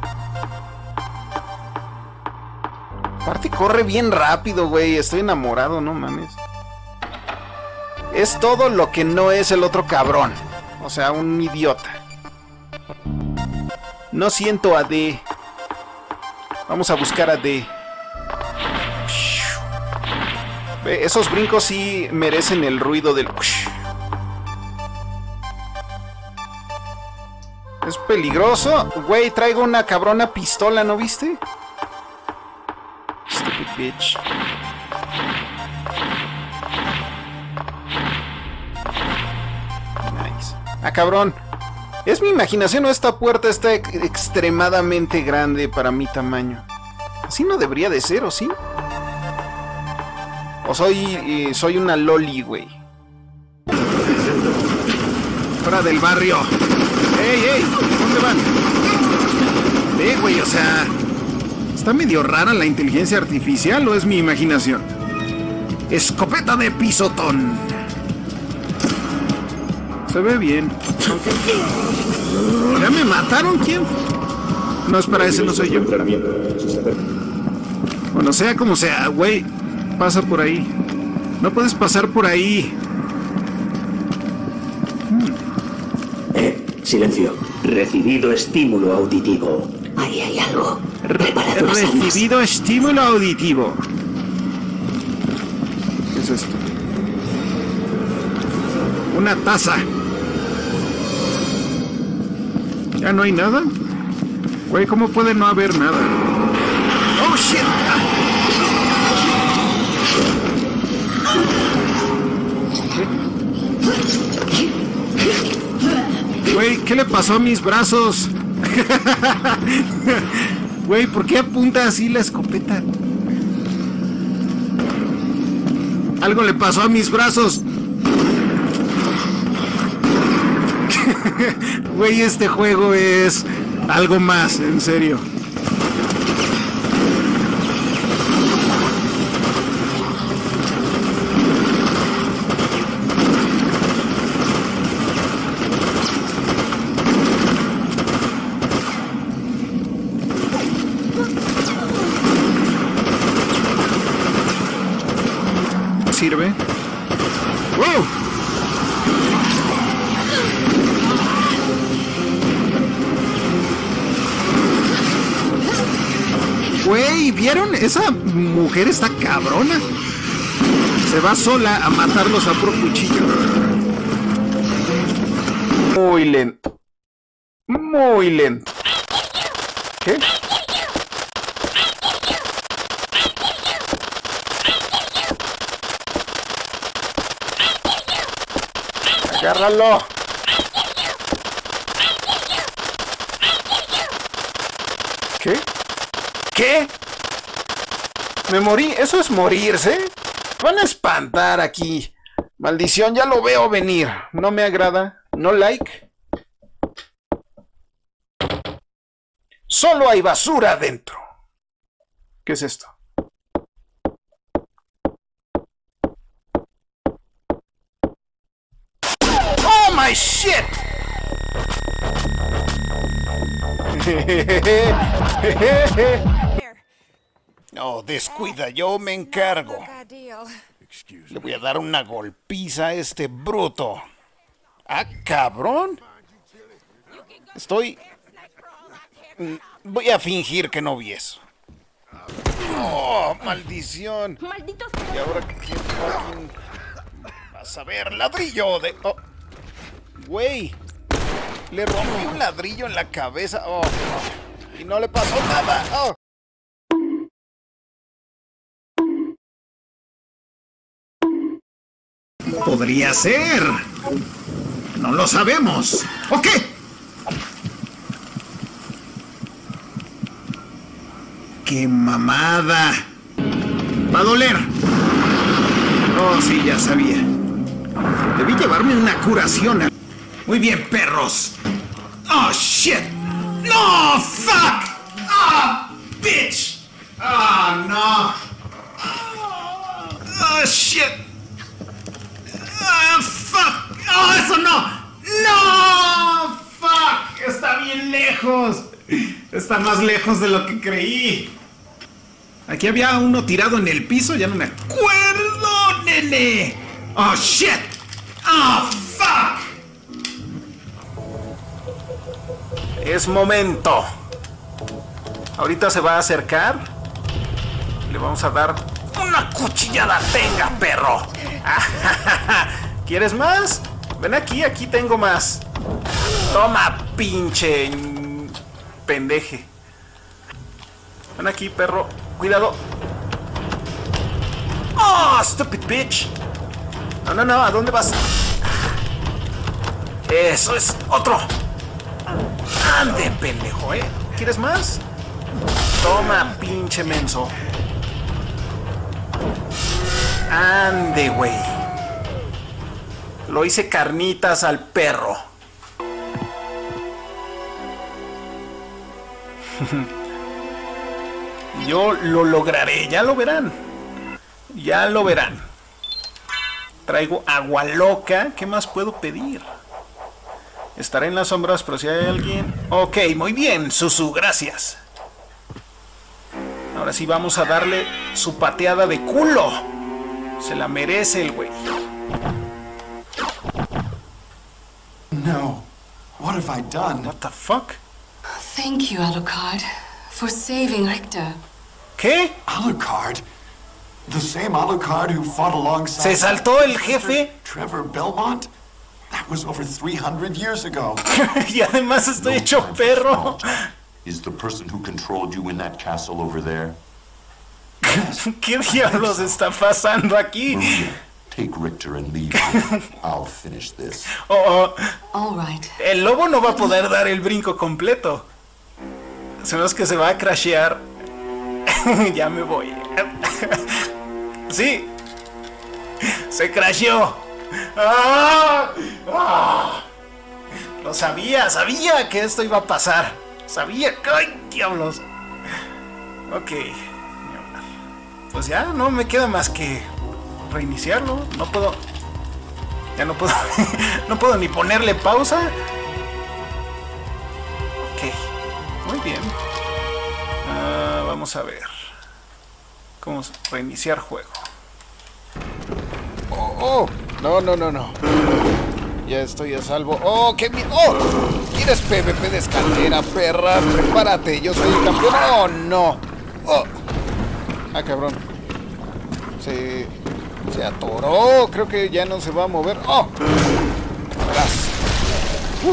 Aparte corre bien rápido, güey. Estoy enamorado, no mames. Es todo lo que no es el otro cabrón. O sea, un idiota. No siento a D. Vamos a buscar a D. Esos brincos sí merecen el ruido del... Es peligroso. Güey, traigo una cabrona pistola, ¿no viste? Stupid bitch. Nice. Ah, cabrón. ¿Es mi imaginación o esta puerta está ex extremadamente grande para mi tamaño? Así no debería de ser, ¿o sí? O soy, eh, soy una loli, güey. Fuera del barrio. ¡Ey, ey! ¿Dónde van? Ve, güey, o sea... ¿Está medio rara la inteligencia artificial o es mi imaginación? Escopeta de pisotón. Se ve bien. ¿Ya me mataron? ¿Quién? No, espera, ese no soy yo. Bueno, sea como sea, güey. Pasa por ahí. No puedes pasar por ahí. Hmm. Eh, silencio. Recibido estímulo auditivo. Ahí hay algo. Re Recibido estímulo auditivo. ¿Qué es esto? Una taza. ¿Ya no hay nada? Güey, ¿cómo puede no haber nada? ¡Oh, shit! Güey, ¿qué le pasó a mis brazos? Güey, ¿por qué apunta así la escopeta? Algo le pasó a mis brazos. Güey, este juego es algo más, en serio. ¿Vieron? Esa mujer está cabrona. Se va sola a matarlos a puro cuchillo. Muy lento. Muy lento. ¿Qué? Agárralo. ¿Qué? ¿Qué? Me morí. ¿Eso es morirse? Van a espantar aquí. Maldición, ya lo veo venir. No me agrada. No like. Solo hay basura adentro. ¿Qué es esto? ¡Oh, my shit! No, descuida, yo me encargo. Le voy a dar una golpiza a este bruto. Ah, cabrón. Estoy... Voy a fingir que no vi eso. Oh, maldición. Y ahora qué fucking... Vas a ver, ladrillo de... Oh. Güey. Le rompí un ladrillo en la cabeza. Oh, oh. Y no le pasó nada. Oh. Podría ser. No lo sabemos. ¿O qué? ¡Qué mamada! ¡Va a doler! Oh, sí, ya sabía. Debí llevarme una curación. Muy bien, perros. ¡Oh, shit! ¡No! ¡Fuck! ¡Ah! ¡Bitch! ¡Ah, no! ¡Oh, shit! ¡Ah, fuck! ¡Oh, eso no! ¡No! ¡Fuck! Está bien lejos. Está más lejos de lo que creí. Aquí había uno tirado en el piso, ya no me acuerdo, nene. ¡Oh, shit! ¡Oh, fuck! Es momento. Ahorita se va a acercar. Le vamos a dar una cuchillada. Tenga, perro. ¿Quieres más? Ven aquí, aquí tengo más. Toma, pinche pendeje. Ven aquí, perro. Cuidado. Oh, stupid bitch. No, no, no, ¿a dónde vas? Eso es otro. Ande, pendejo, ¿eh? ¿Quieres más? Toma, pinche menso. Ande, güey. Lo hice carnitas al perro. Yo lo lograré, ya lo verán. Ya lo verán. Traigo agua loca. ¿Qué más puedo pedir? Estaré en las sombras, pero si hay alguien... Ok, muy bien, Susu, gracias. Ahora sí vamos a darle su pateada de culo. Se la merece el güey. No. What have I done? What the fuck? Thank you, Alucard, for saving Richter. ¿Qué? Alucard? The same Alucard who fought alongside... ¿Se saltó el jefe? Trevor Belmont? That was over three hundred years ago. Y además estoy hecho perro. Is the person who controlled you in that castle over there? ¿Qué diablos está pasando aquí? Maria, take Richter and leave. I'll finish this. Oh, oh. All right. El lobo no va a poder dar el brinco completo. Se nos que se va a crashear. Ya me voy. Sí. Se crasheó. ¡Ah! ¡Ah! Lo sabía, sabía que esto iba a pasar. Sabía. ¡Ay, diablos! Ok. Pues ya no me queda más que reiniciarlo. No puedo. Ya no puedo. No puedo ni ponerle pausa. Ok. Muy bien. Uh, vamos a ver. ¿Cómo reiniciar juego? Oh, oh. No, no, no, no. Ya estoy a salvo. ¡Oh, qué miedo! ¡Oh! ¿Quieres P V P de escalera, perra? Prepárate, yo soy el campeón. ¡Oh, no! ¡Oh! Ah, cabrón. Se... Se atoró. Creo que ya no se va a mover. ¡Oh! Atrás. Uh,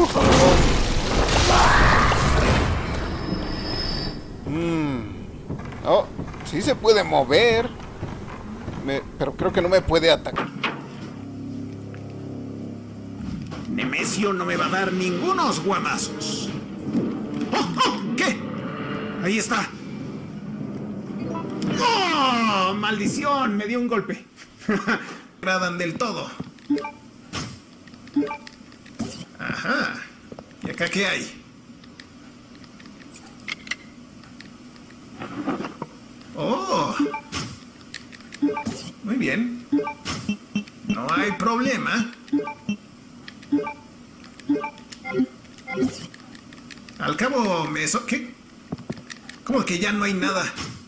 mm. Oh, sí se puede mover. Me... Pero creo que no me puede atacar. Nemesio no me va a dar ningunos guamazos. ¡Oh, oh! ¿Qué? Ahí está. ¡Oh! ¡Maldición! Me dio un golpe. Agradan del todo. Ajá. ¿Y acá qué hay? Oh. Muy bien. No hay problema. Al cabo me... So ¿Qué? ¿Cómo que ya no hay nada?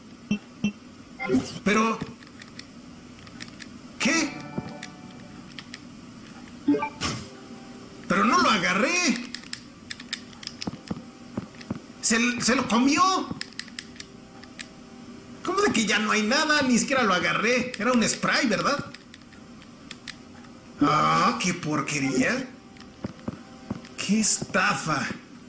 Pero... ¿Qué? Pero no lo agarré. Se, se lo comió. ¿Cómo de que ya no hay nada? Ni siquiera lo agarré. Era un spray, ¿verdad? Ah, qué porquería. Qué estafa.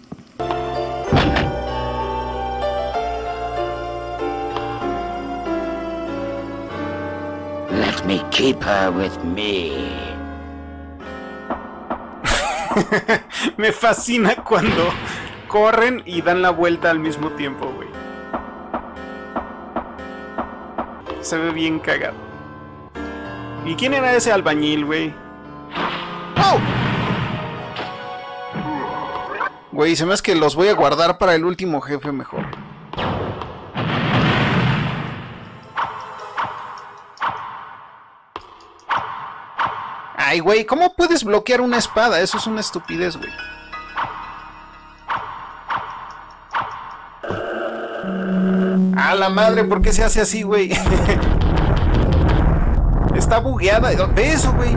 Let me keep her with me. Me fascina cuando corren y dan la vuelta al mismo tiempo, güey. Se ve bien cagado. ¿Y quién era ese albañil, güey? ¡Oh! Güey, se me hace que los voy a guardar para el último jefe mejor. Ay, güey, ¿cómo puedes bloquear una espada? Eso es una estupidez, güey. A la madre, ¿por qué se hace así, güey? Está bugueada. Ve eso, güey.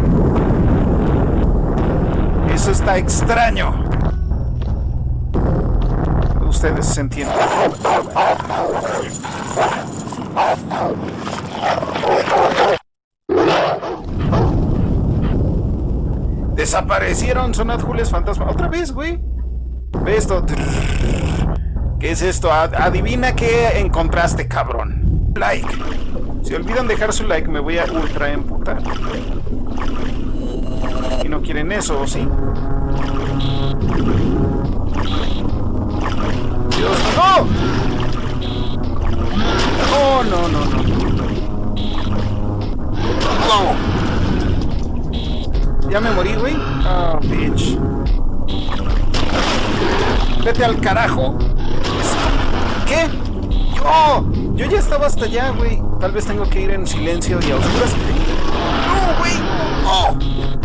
Eso está extraño. Ustedes se entienden. Desaparecieron, son Adjules fantasma. Otra vez, güey. Ve esto. ¿Qué es esto? Adivina qué encontraste, cabrón. Like. Si olvidan dejar su like, me voy a ultra emputar. Y no quieren eso, ¿o sí? Dios, ¡no! ¡Oh, no, no, no! ¡No! ¿Ya me morí, güey? Oh, bitch. Vete al carajo. ¿Qué? ¡Yo! Yo ya estaba hasta allá, güey. Tal vez tengo que ir en silencio y a oscuras. ¡No, güey! ¡Oh!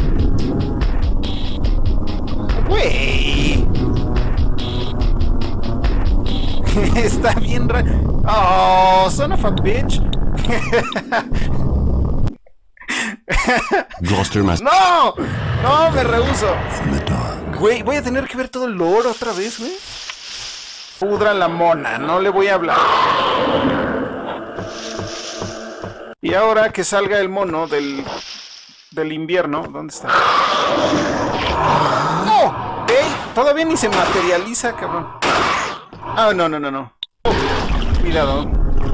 ¡Güey! Está bien raro. ¡Oh, son of a bitch! ¡No! ¡No, me rehúso! Güey, voy a tener que ver todo el lore otra vez, güey. Pudra la mona, no le voy a hablar. Y ahora que salga el mono del... del invierno, ¿dónde está? ¡No! ¡Ey! Todavía ni se materializa, cabrón. Ah, no, no, no, no. Oh, cuidado.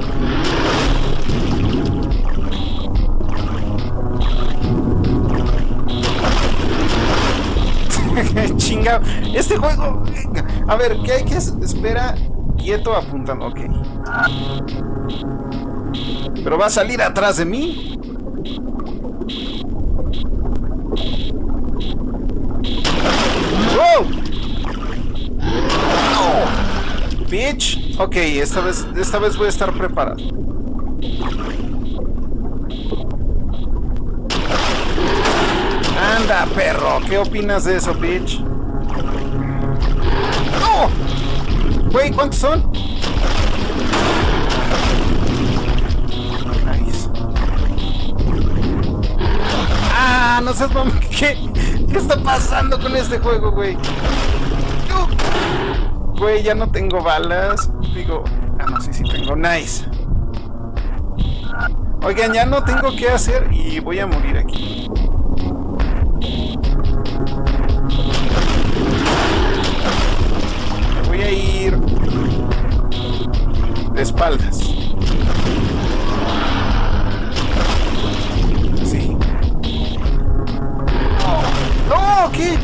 Chingado. Este juego... A ver, ¿qué hay que hacer? Espera, quieto, apuntando. Ok. ¿Pero va a salir atrás de mí? ¡Wow! ¡No! Bitch. Ok, esta vez, esta vez voy a estar preparado. Anda, perro, ¿qué opinas de eso, bitch? ¡No! Güey, ¿cuántos son? Nice. Ah, no seas mamá. ¿Qué? ¿Qué está pasando con este juego, güey? No. Güey, ya no tengo balas. Digo, ah, no, sí, sí tengo. Nice. Oigan, ya no tengo qué hacer y voy a morir aquí. Me voy a ir de espaldas. Sí. ¡No! ¿Qué?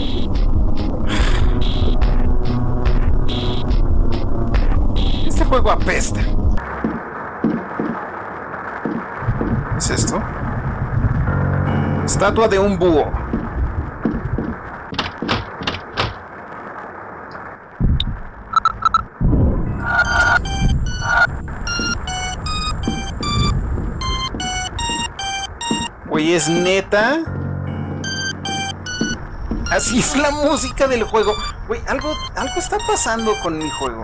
Este juego apesta. ¿Qué es esto? Estatua de un búho. Güey, ¿es neta? Así es la música del juego. Güey, algo, algo está pasando con mi juego.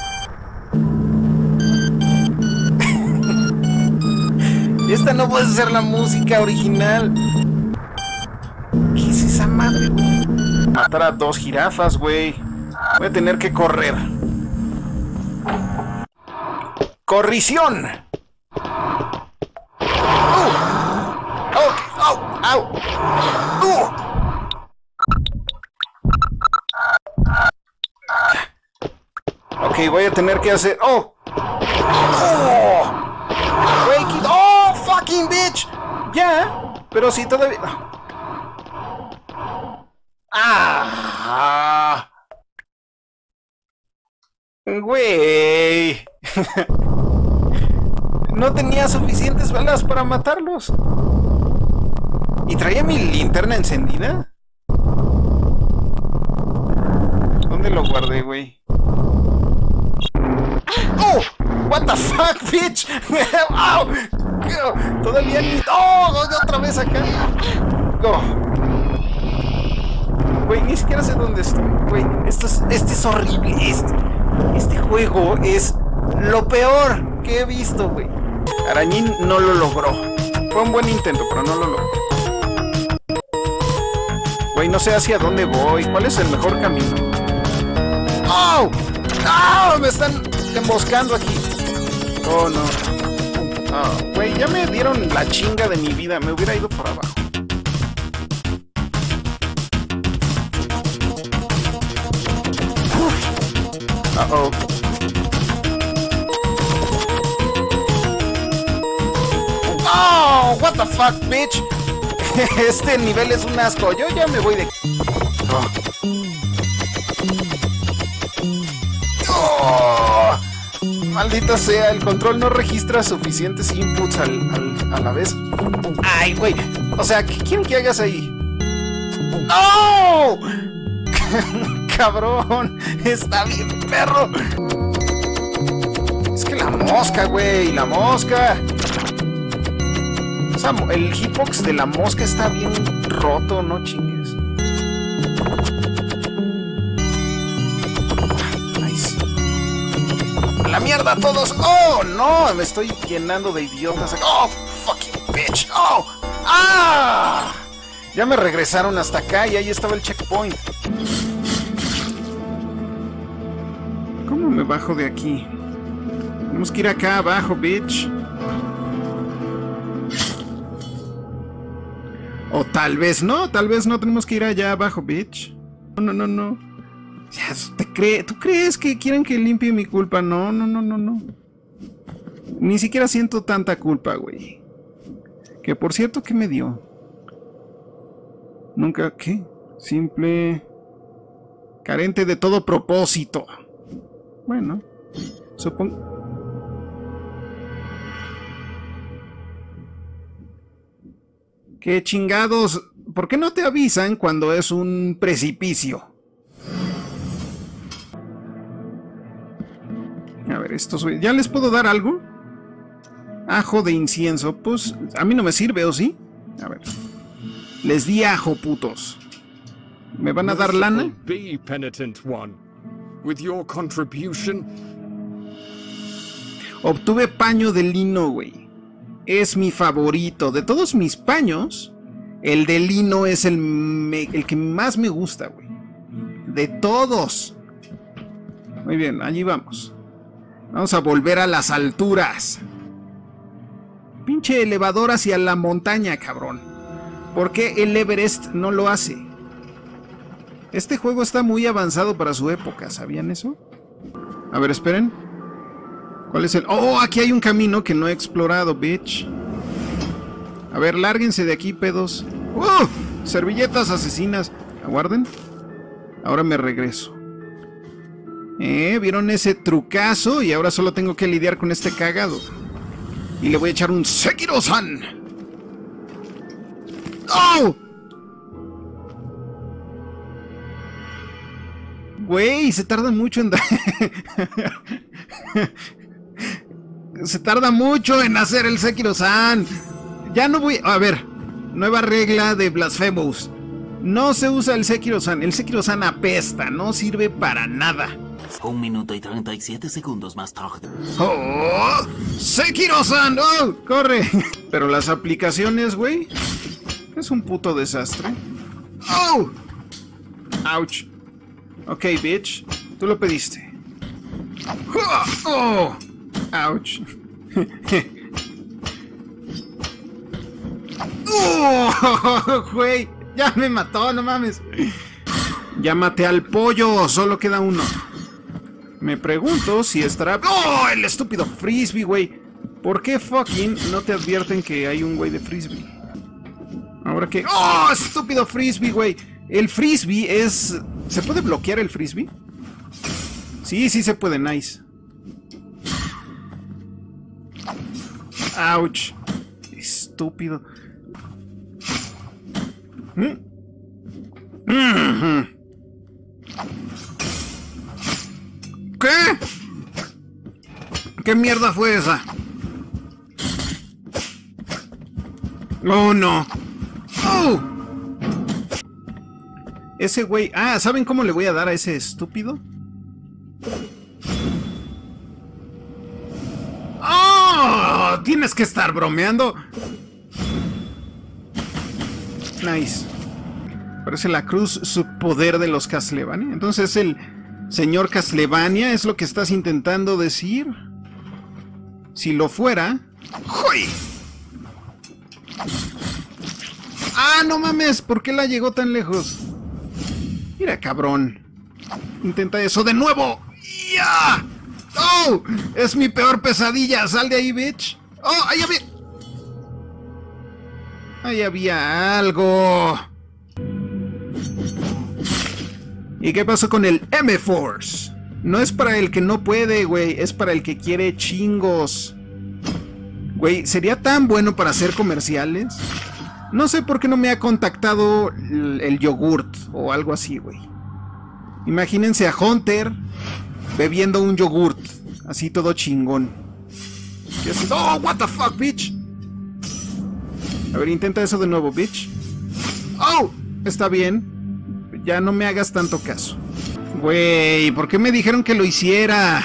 Esta no puede ser la música original. ¿Qué es esa madre, güey? Matar a dos jirafas, güey. Voy a tener que correr. ¡Corrición! ¡Oh! ¡Oh! ¡Oh! ¡Oh! ¡Oh! Ok, voy a tener que hacer... ¡Oh! ¡Oh! Wake it... ¡Oh! ¡Fucking bitch! Ya, pero si todavía... ¡Ah! Güey. No tenía suficientes balas para matarlos. ¿Y traía mi linterna encendida? ¿Dónde lo guardé, güey? ¡Oh! What the fuck, bitch. ¡Oh! Todavía ni... ¡Oh! Otra vez acá. Oh. Güey, ni siquiera sé dónde estoy. Güey, esto es, este es horrible. Este, este juego es lo peor que he visto, güey. Arañín no lo logró. Fue un buen intento, pero no lo logró. Güey, no sé hacia dónde voy. ¿Cuál es el mejor camino? ¡Oh! ¡Oh! Me están emboscando aquí. Oh, no. Oh, güey, ya me dieron la chinga de mi vida. Me hubiera ido por abajo. Uh oh. Oh, what the fuck, bitch. Este nivel es un asco. Yo ya me voy de... Oh. Oh. Maldita sea, el control no registra suficientes inputs al, al, a la vez. Ay, güey. O sea, ¿qué quieren que hagas ahí? ¡Oh! Cabrón, está bien, perro. Es que la mosca, güey, la mosca. O sea, el hitbox de la mosca está bien roto, no chingues. Nice. La mierda todos. Oh, no, me estoy llenando de idiotas. Oh, fucking bitch. Oh, ah. Ya me regresaron hasta acá y ahí estaba el checkpoint. ¿Cómo me bajo de aquí? Tenemos que ir acá abajo, bitch. O tal vez no, tal vez no tenemos que ir allá abajo, bitch. No, no, no, no. Ya, ¿te cree, ¿tú crees que quieren que limpie mi culpa? No, no, no, no, no. Ni siquiera siento tanta culpa, güey. Que por cierto, ¿qué me dio? Nunca, ¿qué? Simple... Carente de todo propósito. Bueno, supongo... ¿Qué chingados? ¿Por qué no te avisan cuando es un precipicio? A ver, estos... ¿Ya les puedo dar algo? Ajo de incienso. Pues a mí no me sirve, ¿o sí? A ver. Les di ajo, putos. ¿Me van a dar lana? Be penitent one. With your contribution. Obtuve paño de lino, güey. Es mi favorito. De todos mis paños, el de lino es el, me, el que más me gusta, güey. De todos. Muy bien, allí vamos. Vamos a volver a las alturas. Pinche elevador hacia la montaña, cabrón. ¿Por qué el Everest no lo hace? Este juego está muy avanzado para su época, ¿sabían eso? A ver, esperen. ¿Cuál es el...? ¡Oh! Aquí hay un camino que no he explorado, bitch. A ver, lárguense de aquí, pedos. ¡Uh! Servilletas asesinas. Aguarden. Ahora me regreso. Eh, ¿vieron ese trucazo? Y ahora solo tengo que lidiar con este cagado. Y le voy a echar un Sekiro-san. ¡Oh! Güey, se tarda mucho en... se tarda mucho en hacer el Sekiro-san. Ya no voy... A ver, nueva regla de Blasphemous. No se usa el Sekiro-san. El Sekiro-san apesta, no sirve para nada. Un minuto y treinta y siete segundos más tarde. ¡Oh! ¡Sekiro-san! ¡Oh! ¡Corre! Pero las aplicaciones, güey, es un puto desastre. ¡Oh! ¡Ouch! Ok, bitch. Tú lo pediste. ¡Oh! ¡Ouch! ¡Oh! ¡Güey! Ya me mató, no mames. Ya maté al pollo, solo queda uno. Me pregunto si estará... ¡Oh! El estúpido frisbee, güey. ¿Por qué fucking no te advierten que hay un güey de frisbee? Ahora que... ¡Oh! Estúpido frisbee, güey. El frisbee es... ¿Se puede bloquear el frisbee? Sí, sí se puede, nice. Ouch. Estúpido. ¿Mm? Mm-hmm. ¿Qué? ¿Qué mierda fue esa? Oh, no. Oh. Ese güey... Ah, ¿saben cómo le voy a dar a ese estúpido? ¡Oh! Tienes que estar bromeando. Nice. Parece la cruz subpoder de los Castlevania. Entonces el señor Castlevania es lo que estás intentando decir. Si lo fuera... ¡Joy! ¡Ah, no mames! ¿Por qué la llegó tan lejos? Mira, cabrón. Intenta eso de nuevo. ¡Ya! ¡Oh! Es mi peor pesadilla. Sal de ahí, bitch. ¡Oh! Ahí había... Ahí había algo. ¿Y qué pasó con el M-Force? No es para el que no puede, güey. Es para el que quiere chingos. Güey, ¿sería tan bueno para hacer comerciales? No sé por qué no me ha contactado el, el yogurt o algo así, güey. Imagínense a Hunter bebiendo un yogurt. Así todo chingón. Y así, ¡oh, what the fuck, bitch! A ver, intenta eso de nuevo, bitch. ¡Oh! Está bien. Ya no me hagas tanto caso. Güey, ¿por qué me dijeron que lo hiciera?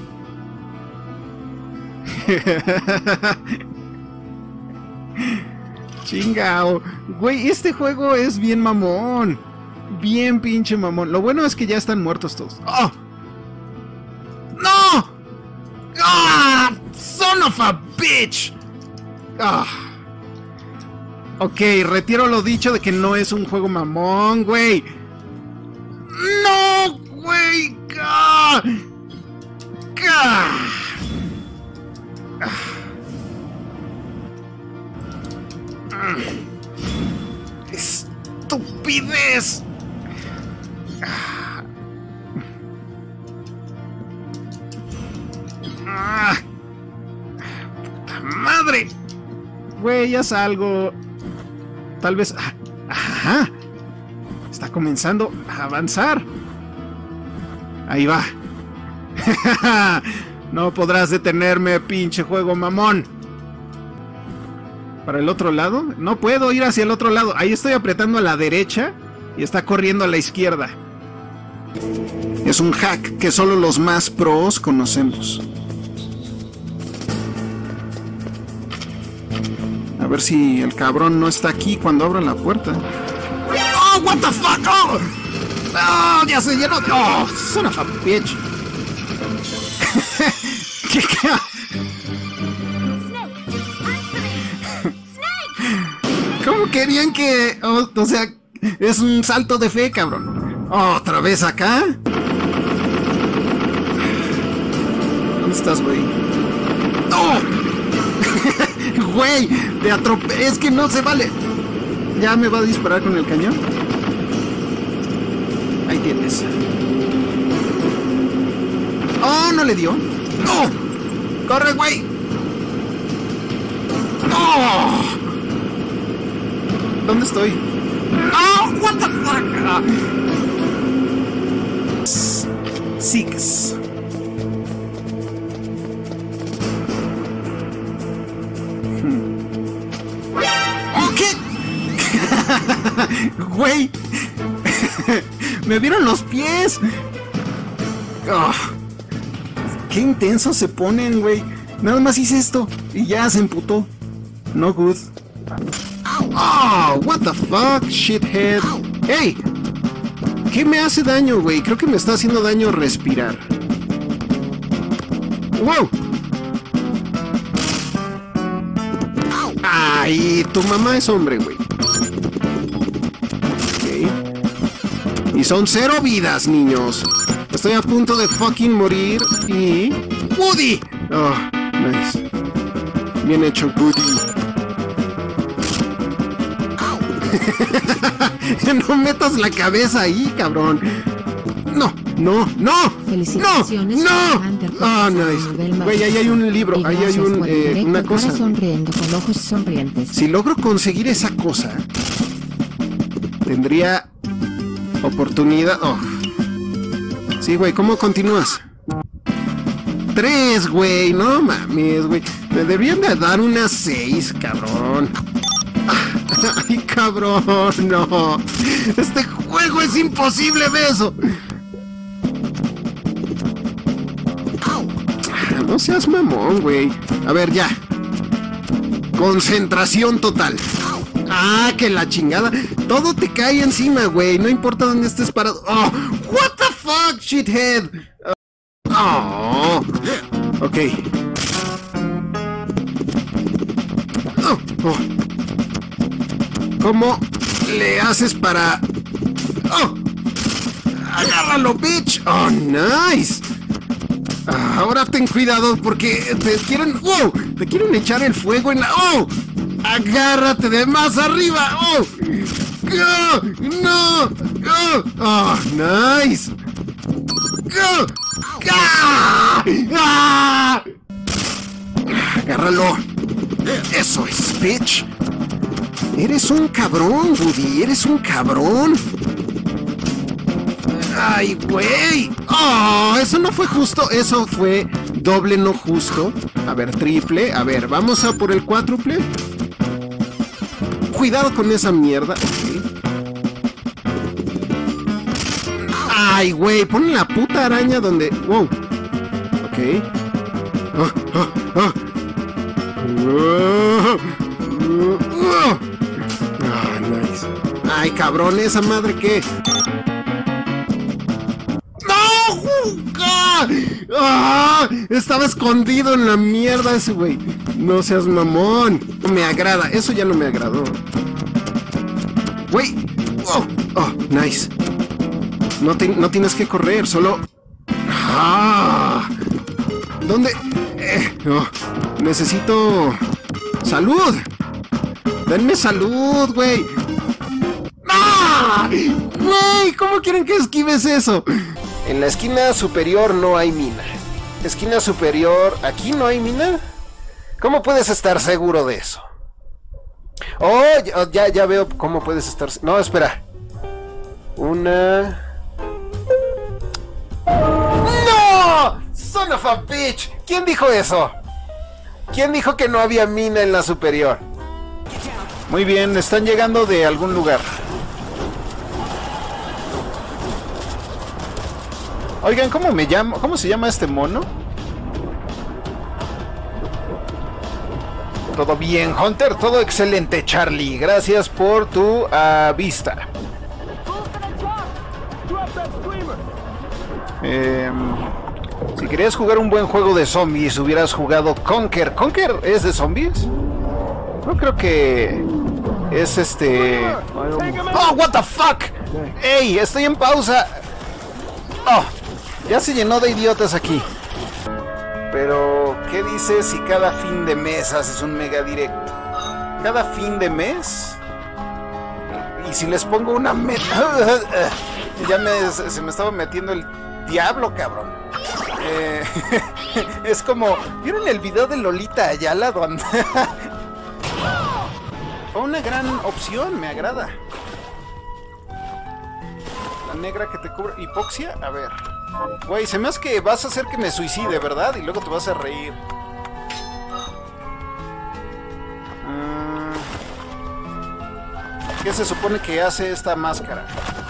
Chingao. Güey, este juego es bien mamón. Bien pinche mamón. Lo bueno es que ya están muertos todos. ¡Oh! ¡No! ¡Ah! ¡Son of a bitch! ¡Ah! Ok, retiro lo dicho de que no es un juego mamón, güey. ¡No, güey! ¡Ah! ¡Ah! ¡Ah! ¡Estupidez! ¡Ah! ¡Ah! ¡Puta madre! Güey, ya salgo. Tal vez... ¡Ajá! Está comenzando a avanzar. Ahí va. No podrás detenerme, pinche juego mamón. ¿Para el otro lado? No puedo ir hacia el otro lado. Ahí estoy apretando a la derecha y está corriendo a la izquierda. Es un hack que solo los más pros conocemos. A ver si el cabrón no está aquí cuando abra la puerta. ¡Oh, what the fuck! ¡Oh! ¡Oh, ya se llenó! ¡Oh, son of a bitch! ¿Qué ca... ¿Cómo querían que...? Oh, o sea, es un salto de fe, cabrón. ¿Otra vez acá? ¿Dónde estás, güey? ¡Oh! Güey, te atropellé. Es que no se vale. ¿Ya me va a disparar con el cañón? Ahí tienes. ¡Oh, no le dio! ¡Oh! ¡Corre, güey! ¡Oh! ¿Dónde estoy? ¡Oh! ¡What the fuck! Ah. Six. Hmm. ¿Oh, qué? Güey. Me vieron los pies. Oh. Qué intensos se ponen, güey. Nada más hice esto y ya se emputó. No good. Oh, what the fuck, shithead. Hey, ¿qué me hace daño, güey? Creo que me está haciendo daño respirar. Wow. Ay, tu mamá es hombre, güey. Ok. Y son cero vidas, niños. Estoy a punto de fucking morir y... ¡Woody! Oh, nice. Bien hecho, Woody. No metas la cabeza ahí, cabrón. No, no, no. Felicitaciones. No, no. Ah, nice. Güey, ahí hay un libro, ahí hay un, eh, una cosa. Sonriendo con ojos sonrientes. Si logro conseguir esa cosa, tendría oportunidad. Oh. Sí, güey, ¿cómo continúas? Tres, güey, no mames, güey. Me deberían de dar unas seis, cabrón. Ay, cabrón, no. Este juego es imposible de eso. No seas mamón, güey. A ver, ya. Concentración total. Ah, que la chingada. Todo te cae encima, güey. No importa dónde estés parado. Oh, what the fuck, shithead. Oh, ok. Oh, oh. ¿Cómo le haces para...? ¡Oh! ¡Agárralo, bitch! ¡Oh, nice! Ahora ten cuidado porque te quieren... ¡Oh! Te quieren echar el fuego en la... ¡Oh! ¡Agárrate de más arriba! ¡Oh! ¡Oh! ¡No! ¡Oh! ¡Oh, nice! ¡Oh! ¡Ah! ¡Ah! ¡Agárralo! ¡Eso es, bitch! Eres un cabrón, Woody. Eres un cabrón. Ay, güey. Oh, eso no fue justo. Eso fue doble no justo. A ver, triple. A ver, vamos a por el cuádruple. Cuidado con esa mierda. Okay. Ay, güey. Pon la puta araña donde... Wow. Ok. Oh, oh, oh. Oh, oh, oh. Ah, nice. Ay, cabrón, esa madre que... ¡No! ¡Ah! Estaba escondido en la mierda ese güey. No seas mamón. No me agrada, eso ya no me agradó. Güey. Oh, oh, nice. No, te, no tienes que correr, solo... Ah. ¿Dónde? Eh, oh, necesito... ¡Salud! ¡Denme salud, güey! ¡Ah! ¡Güey! ¿Cómo quieren que esquives eso? En la esquina superior no hay mina. Esquina superior... ¿Aquí no hay mina? ¿Cómo puedes estar seguro de eso? Oh, ya, ya, ya veo cómo puedes estar... No, espera. Una... ¡No! ¡Son of a bitch! ¿Quién dijo eso? ¿Quién dijo que no había mina en la superior? Muy bien, están llegando de algún lugar. Oigan, ¿cómo me llamo? ¿Cómo se llama este mono? Todo bien, Hunter, todo excelente, Charlie. Gracias por tu uh, vista. Eh, si querías jugar un buen juego de zombies, hubieras jugado Conker. ¿Conker es de zombies? No creo que... Es este... ¡Oh, what the fuck! ¡Ey! Estoy en pausa. ¡Oh! Ya se llenó de idiotas aquí. Pero, ¿qué dices si cada fin de mes haces un mega directo? ¿Cada fin de mes? Y si les pongo una meta... Ya me, se me estaba metiendo el diablo, cabrón. Eh, es como... ¿Vieron el video de Lolita Ayala? Donde... Fue una gran opción, me agrada. La negra que te cubre... ¿Hipoxia? A ver. Güey, se me hace que vas a hacer que me suicide, ¿verdad? Y luego te vas a reír. Uh, ¿Qué se supone que hace esta máscara?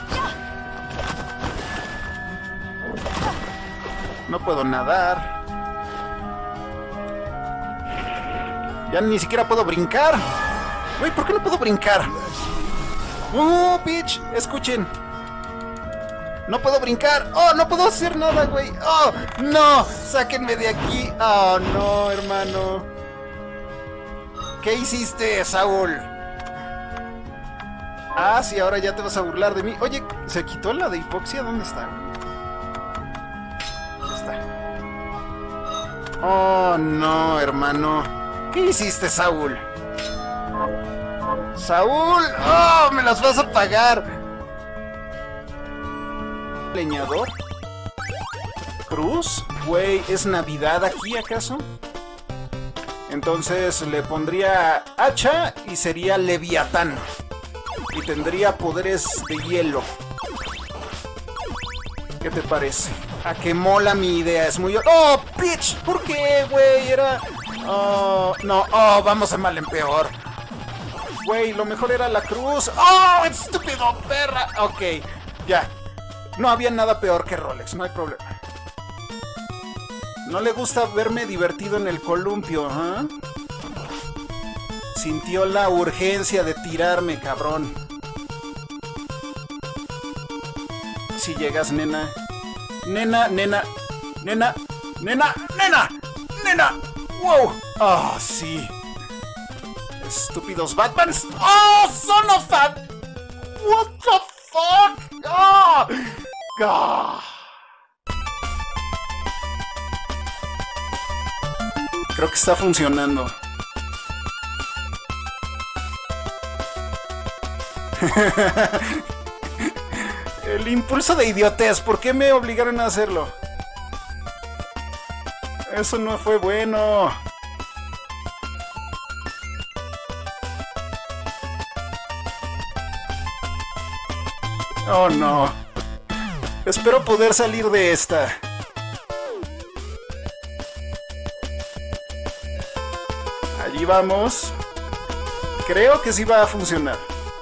No puedo nadar. Ya ni siquiera puedo brincar. Güey, ¿por qué no puedo brincar? ¡Oh, bitch! Escuchen. No puedo brincar. ¡Oh, no puedo hacer nada, güey! ¡Oh, no! ¡Sáquenme de aquí! ¡Oh, no, hermano! ¿Qué hiciste, Saúl? Ah, sí, ahora ya te vas a burlar de mí. Oye, ¿se quitó la de hipoxia? ¿Dónde está? ¿Dónde está? ¡Oh, no, hermano! ¿Qué hiciste, Saúl? ¡Saúl! ¡Oh, me las vas a pagar! ¿Leñador? ¿Cruz? Güey, ¿es Navidad aquí acaso? Entonces le pondría hacha y sería Leviatán. Y tendría poderes de hielo. ¿Qué te parece? A que mola mi idea, es muy... ¡Oh, bitch! ¿Por qué, güey? Era... Oh, no, oh, vamos de mal en peor. Güey, lo mejor era la cruz. ¡Oh, estúpido perra! Ok, ya. No había nada peor que Rolex, no hay problema. No le gusta verme divertido en el columpio, ¿eh? Sintió la urgencia de tirarme, cabrón. Si llegas, nena. Nena, nena, nena, nena, nena, nena. ¡Wow! ¡Oh, sí! Estúpidos Batmans. ¡Oh, son of a... What the fuck? ¡Oh! ¡Oh! Creo que está funcionando. El impulso de idiotez. ¿Por qué me obligaron a hacerlo? Eso no fue bueno. Oh, no. Espero poder salir de esta. Allí vamos. Creo que sí va a funcionar.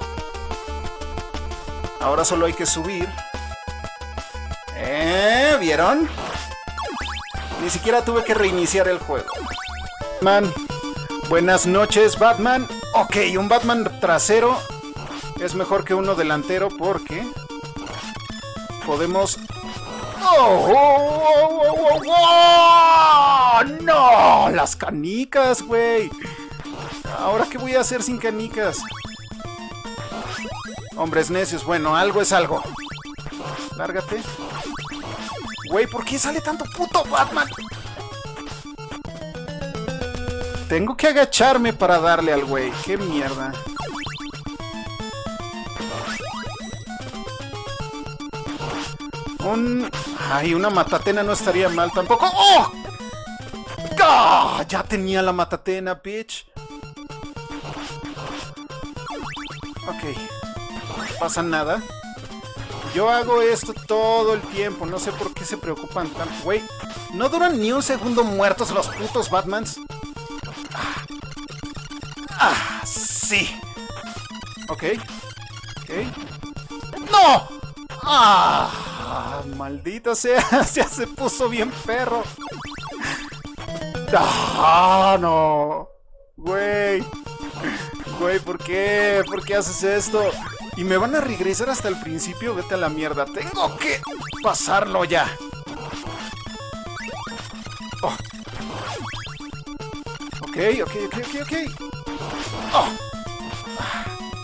Ahora solo hay que subir. ¿Eh? ¿Vieron? Ni siquiera tuve que reiniciar el juego. Batman. Buenas noches, Batman. Ok, un Batman trasero es mejor que uno delantero porque podemos... ¡Oh! ¡Oh! ¡Oh! ¡Oh! ¡No! Las canicas, güey. ¿Ahora qué voy a hacer sin canicas? Hombres necios. Bueno, algo es algo. Lárgate. Güey, ¿por qué sale tanto puto Batman? Tengo que agacharme para darle al güey. ¡Qué mierda! Un... Ay, una matatena no estaría mal tampoco. ¡Oh! ¡Oh! Ya tenía la matatena, bitch. Ok. No pasa nada. Yo hago esto todo el tiempo. No sé por qué se preocupan tanto. Güey, no duran ni un segundo muertos los putos Batmans. Ah, ah sí. Ok. Ok. ¡No! ¡Ah! Maldita sea. Ya se puso bien perro. ¡Ah! No. Güey. Güey, ¿por qué? ¿Por qué haces esto? ¿Y me van a regresar hasta el principio? Vete a la mierda. Tengo que pasarlo ya. Oh. Ok, ok, ok, ok, ok. Oh.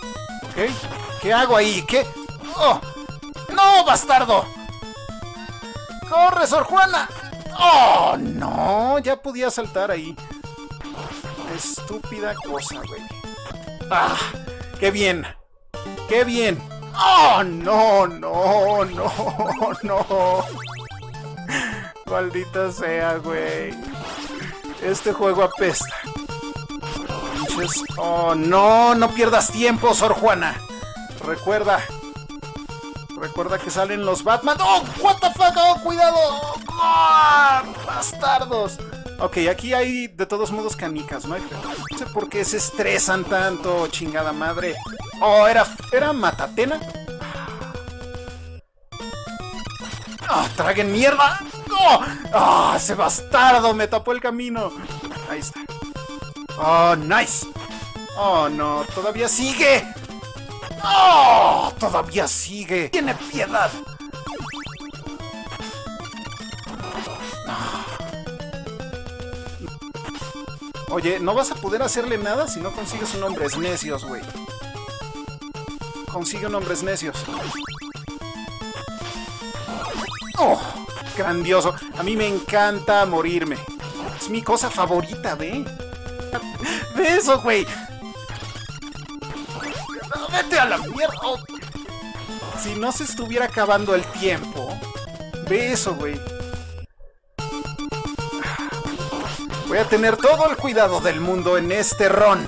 Ok. ¿Qué hago ahí? ¿Qué? ¡Oh! ¡No, bastardo! ¡Corre, Sor Juana! ¡Oh, no! Ya podía saltar ahí. Estúpida cosa, güey. ¡Ah! ¡Qué bien! ¡Qué bien! ¡Oh, no, no, no, no! Maldita sea, güey. Este juego apesta. Pinches... ¡Oh, no! No pierdas tiempo, Sor Juana. Recuerda. Recuerda que salen los Batman. ¡Oh! ¡What the fuck! ¡Oh, cuidado! ¡Oh, bastardos! Ok, aquí hay de todos modos canicas, ¿no? No sé por qué se estresan tanto, chingada madre. Oh, ¿era, era Matatena? ¡Oh, traguen mierda! ¡Oh! ¡Oh, ese bastardo me tapó el camino! Ahí está. ¡Oh, nice! ¡Oh, no! ¡Todavía sigue! ¡Oh! ¡Todavía sigue! ¡Tiene piedad! Oye, no vas a poder hacerle nada si no consigues un hombres necios, güey. Consigue un hombres necios. ¡Oh! Grandioso. A mí me encanta morirme. Es mi cosa favorita, ¿ve? ¡Ve eso, güey! ¡Vete a la mierda! Oh. Si no se estuviera acabando el tiempo... Ve eso, güey. Voy a tener todo el cuidado del mundo en este ron.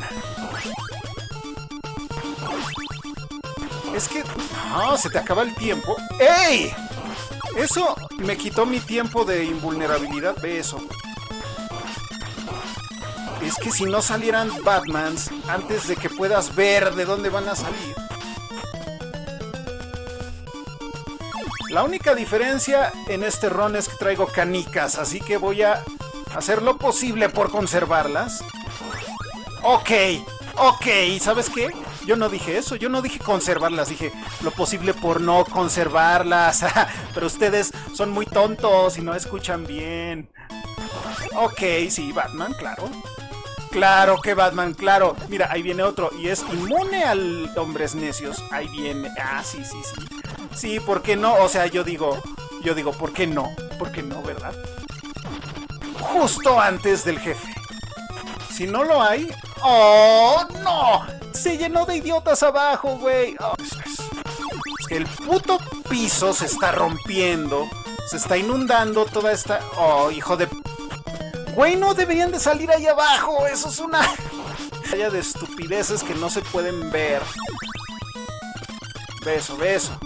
Es que... No, se te acaba el tiempo. ¡Ey! Eso me quitó mi tiempo de invulnerabilidad. Ve eso. Es que si no salieran Batmans antes de que puedas ver de dónde van a salir. La única diferencia en este ron es que traigo canicas, así que voy a hacer lo posible por conservarlas. Ok, ok, ¿sabes qué? Yo no dije eso, yo no dije conservarlas, dije lo posible por no conservarlas. Pero ustedes son muy tontos y no escuchan bien. Ok, sí, Batman, claro. Claro que Batman, claro. Mira, ahí viene otro y es inmune al hombres necios. Ahí viene. Ah, sí, sí, sí. Sí, ¿por qué no? O sea, yo digo, yo digo, ¿por qué no? ¿Por qué no, verdad? Justo antes del jefe. Si no lo hay... ¡Oh, no! Se llenó de idiotas abajo, güey. Oh, eso es. Es que el puto piso se está rompiendo. Se está inundando toda esta... ¡Oh, hijo de... Güey, no deberían de salir ahí abajo. Eso es una... Haya de estupideces que no se pueden ver. Beso, beso.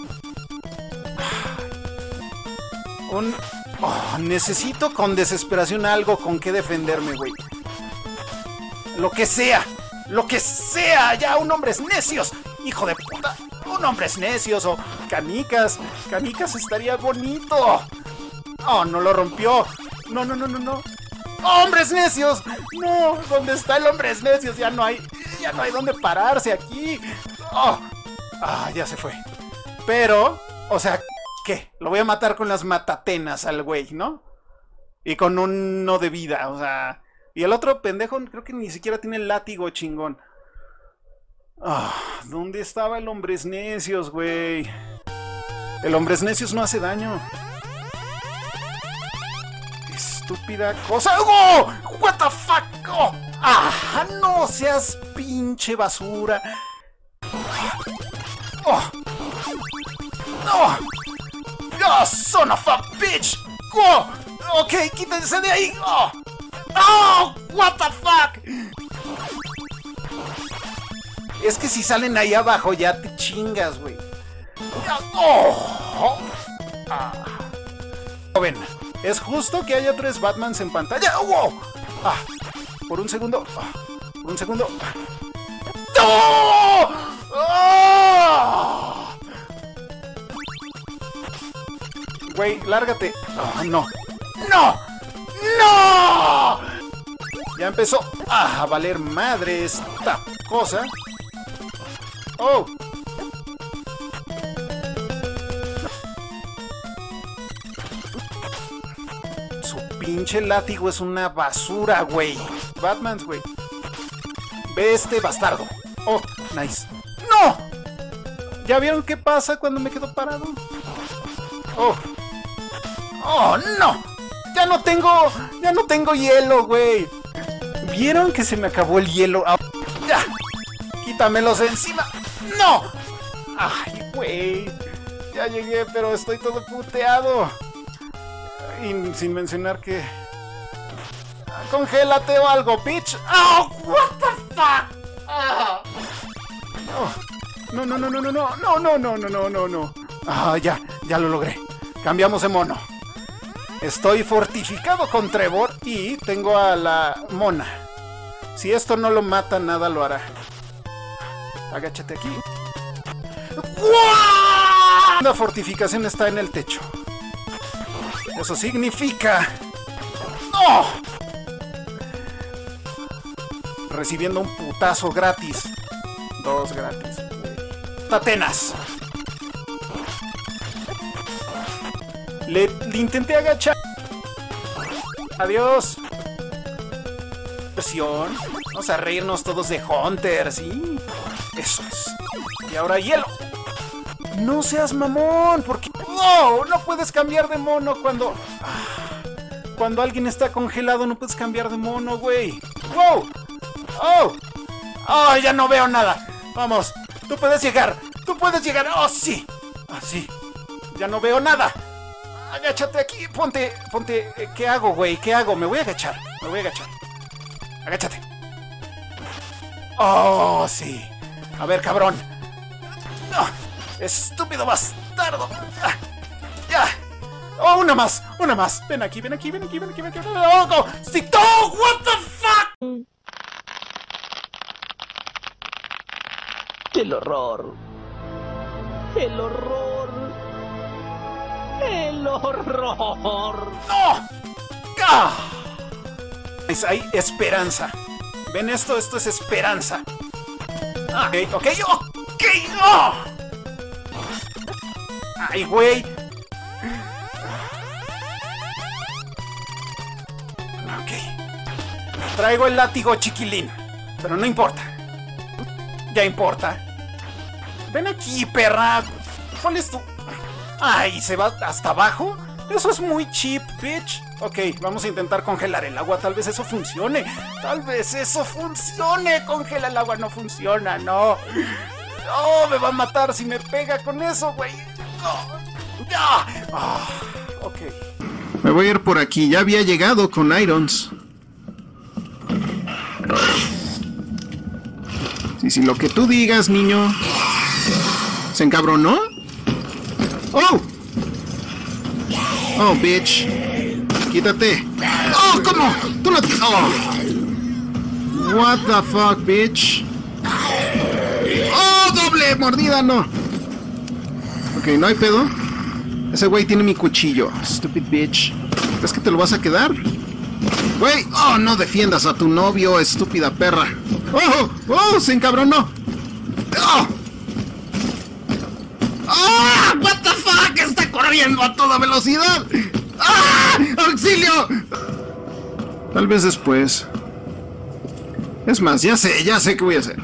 Un... Oh, necesito con desesperación algo con que defenderme, güey. Lo que sea. Lo que sea. Ya, un hombres necios. Hijo de puta. Un hombres necios o canicas. Canicas estaría bonito. Oh, no lo rompió. No, no, no, no, no. ¡Hombres necios! No, ¿dónde está el hombres necios? Ya no hay... Ya no hay dónde pararse aquí. Oh. Ah, ya se fue. Pero, o sea... ¿Qué? Lo voy a matar con las matatenas al güey, ¿no? Y con uno de vida, o sea... Y el otro pendejo creo que ni siquiera tiene el látigo chingón. Ah, ¿dónde estaba el hombres necios, güey? El hombres necios no hace daño. Estúpida cosa. ¡Oh! What the fuck. Oh. Ah, no seas pinche basura. Oh. Oh. ¡Oh, son of a bitch! ¡Oh! Ok, quítense de ahí. ¡Oh! ¡Oh! ¡What the fuck! Es que si salen ahí abajo ya te chingas, güey. ¡Oh! Ah. Ven, es justo que haya tres Batmans en pantalla. ¡Wow! Ah, por un segundo. Ah, por un segundo. ¡Oh! ¡Oh! Güey, lárgate. Oh, no. ¡No! ¡No! Ya empezó a valer madre esta cosa. Oh. Su pinche látigo es una basura, güey. Batman, güey. Ve este bastardo. Oh, nice. ¡No! ¿Ya vieron qué pasa cuando me quedo parado? Oh. ¡Oh, no! ¡Ya no tengo! ¡Ya no tengo hielo, güey! ¿Vieron que se me acabó el hielo? Ah, ¡ya! ¡Quítamelos de encima! ¡No! ¡Ay, güey! Ya llegué, pero estoy todo puteado. Y sin mencionar que... ¡Congélate o algo, bitch! ¡Oh! ¡What the fuck! ¡Ah! Oh. No, no, no, no, no, no, no, no, no, no, no, no, no. Ah, ya, ya lo logré. Cambiamos de mono. Estoy fortificado con Trevor y tengo a la mona. Si esto no lo mata, nada lo hará. Agáchate aquí. ¡Wow! La fortificación está en el techo. Eso significa... ¡No! Recibiendo un putazo gratis. Dos gratis. Tatenas. Le, le intenté agachar. Adiós. Presión. Vamos a reírnos todos de Hunter, ¿sí? Eso es. Y ahora hielo. No seas mamón, porque... ¡No! No puedes cambiar de mono cuando... Cuando alguien está congelado no puedes cambiar de mono, güey. ¡Wow! ¡Oh! ¡Oh! Ya no veo nada. Vamos. Tú puedes llegar. Tú puedes llegar. ¡Oh, sí! ¡Ah, sí! Ya no veo nada. Agáchate aquí. Ponte... Ponte... ¿Qué hago, güey? ¿Qué hago? Me voy a agachar. Me voy a agachar. Agáchate. ¡Oh, sí! A ver, cabrón. ¡No! ¡Estúpido bastardo! ¡Ah! ¡Ya! ¡Oh, una más! ¡Una más! Ven aquí, ven aquí, ven aquí, ven aquí, ven aquí. ¡Oh, no! ¡Sí! ¡Oh, what the fuck! El horror. El horror. El horror. ¡No! ¡Ah! Hay esperanza. ¿Ven esto? Esto es esperanza. Ah, ok, ok, ok. ¡Oh! ¡Ay, güey! Ok. Traigo el látigo chiquilín. Pero no importa. Ya importa. Ven aquí, perra. ¿Cuál es tu...? Ay, ¿se va hasta abajo? Eso es muy cheap, bitch. Ok, vamos a intentar congelar el agua. Tal vez eso funcione. Tal vez eso funcione. Congela el agua, no funciona, no. No, me va a matar si me pega con eso, güey. No. Ya. Ah, ok. Me voy a ir por aquí. Ya había llegado con Irons. Sí, sí, lo que tú digas, niño. ¿Se encabronó? ¡Oh! ¡Oh, bitch! ¡Quítate! ¡Oh, cómo! ¡Tú no... ¡Oh! What the fuck, bitch? ¡Oh, doble mordida! No. Ok, ¿no hay pedo? Ese güey tiene mi cuchillo. Stupid bitch. ¿Crees que te lo vas a quedar? Güey, oh, no defiendas a tu novio, estúpida perra. ¡Oh! ¡Oh! ¡Se encabronó! ¡Oh! ¡Ah! ¡Oh! ¡What the fuck! ¡Está corriendo a toda velocidad! ¡Ah! ¡Auxilio! Tal vez después. Es más, ya sé, ya sé qué voy a hacer.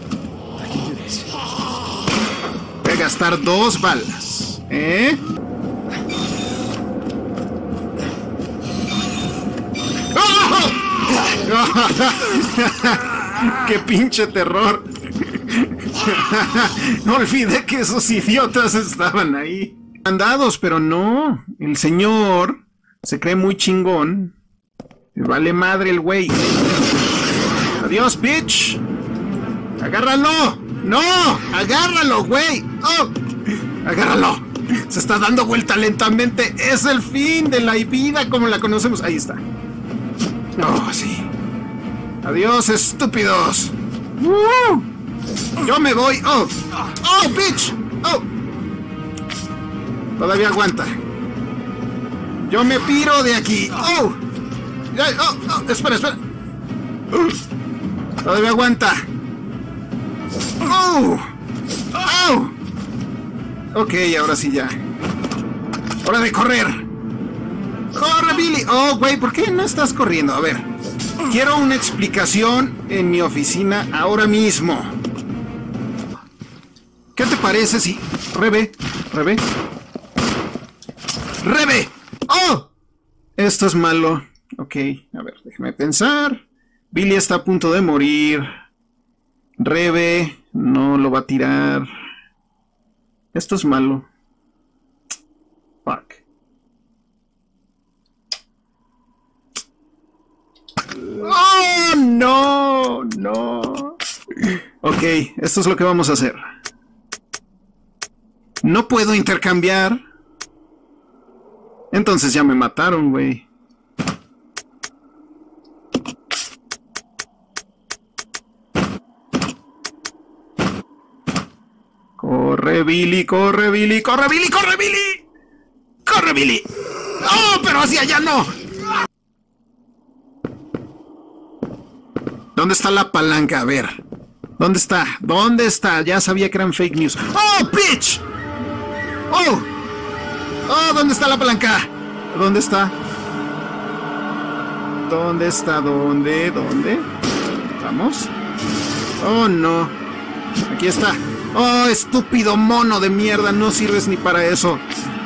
Voy a gastar dos balas. ¿Eh? ¡Oh! ¡Qué pinche terror! No olvidé que esos idiotas estaban ahí. Mandados, pero no. El señor se cree muy chingón. Le vale madre el güey. Adiós, bitch. Agárralo. No, agárralo, güey. Oh, agárralo. Se está dando vuelta lentamente. Es el fin de la vida como la conocemos. Ahí está. Oh, sí. Adiós, estúpidos. ¡Uh! Yo me voy. Oh, oh, bitch. Oh. Todavía aguanta. Yo me piro de aquí. Oh. Oh, oh, espera, espera. Uh. Todavía aguanta. Oh. Oh. Ok, ahora sí ya. Hora de correr. ¡Corre, Billy! Oh, güey, ¿por qué no estás corriendo? A ver. Quiero una explicación en mi oficina ahora mismo. ¿Qué te parece si... Rebe, Rebe... ¡Rebe! ¡Oh! Esto es malo. Ok, a ver, déjeme pensar. Billy está a punto de morir. Rebe no lo va a tirar. Esto es malo. Fuck. ¡Oh, no! No. Ok, esto es lo que vamos a hacer. No puedo intercambiar. Entonces ya me mataron, güey. Corre, Billy, corre, Billy, corre, Billy, corre, Billy. Corre, Billy. ¡Oh, pero hacia allá no! ¿Dónde está la palanca? A ver. ¿Dónde está? ¿Dónde está? Ya sabía que eran fake news. ¡Oh, bitch! ¡Oh! ¡Oh! ¿Dónde está la palanca? ¿Dónde está? ¿Dónde está? ¿Dónde? ¿Dónde? ¿Vamos? ¡Oh, no! Aquí está. ¡Oh, estúpido mono de mierda! No sirves ni para eso.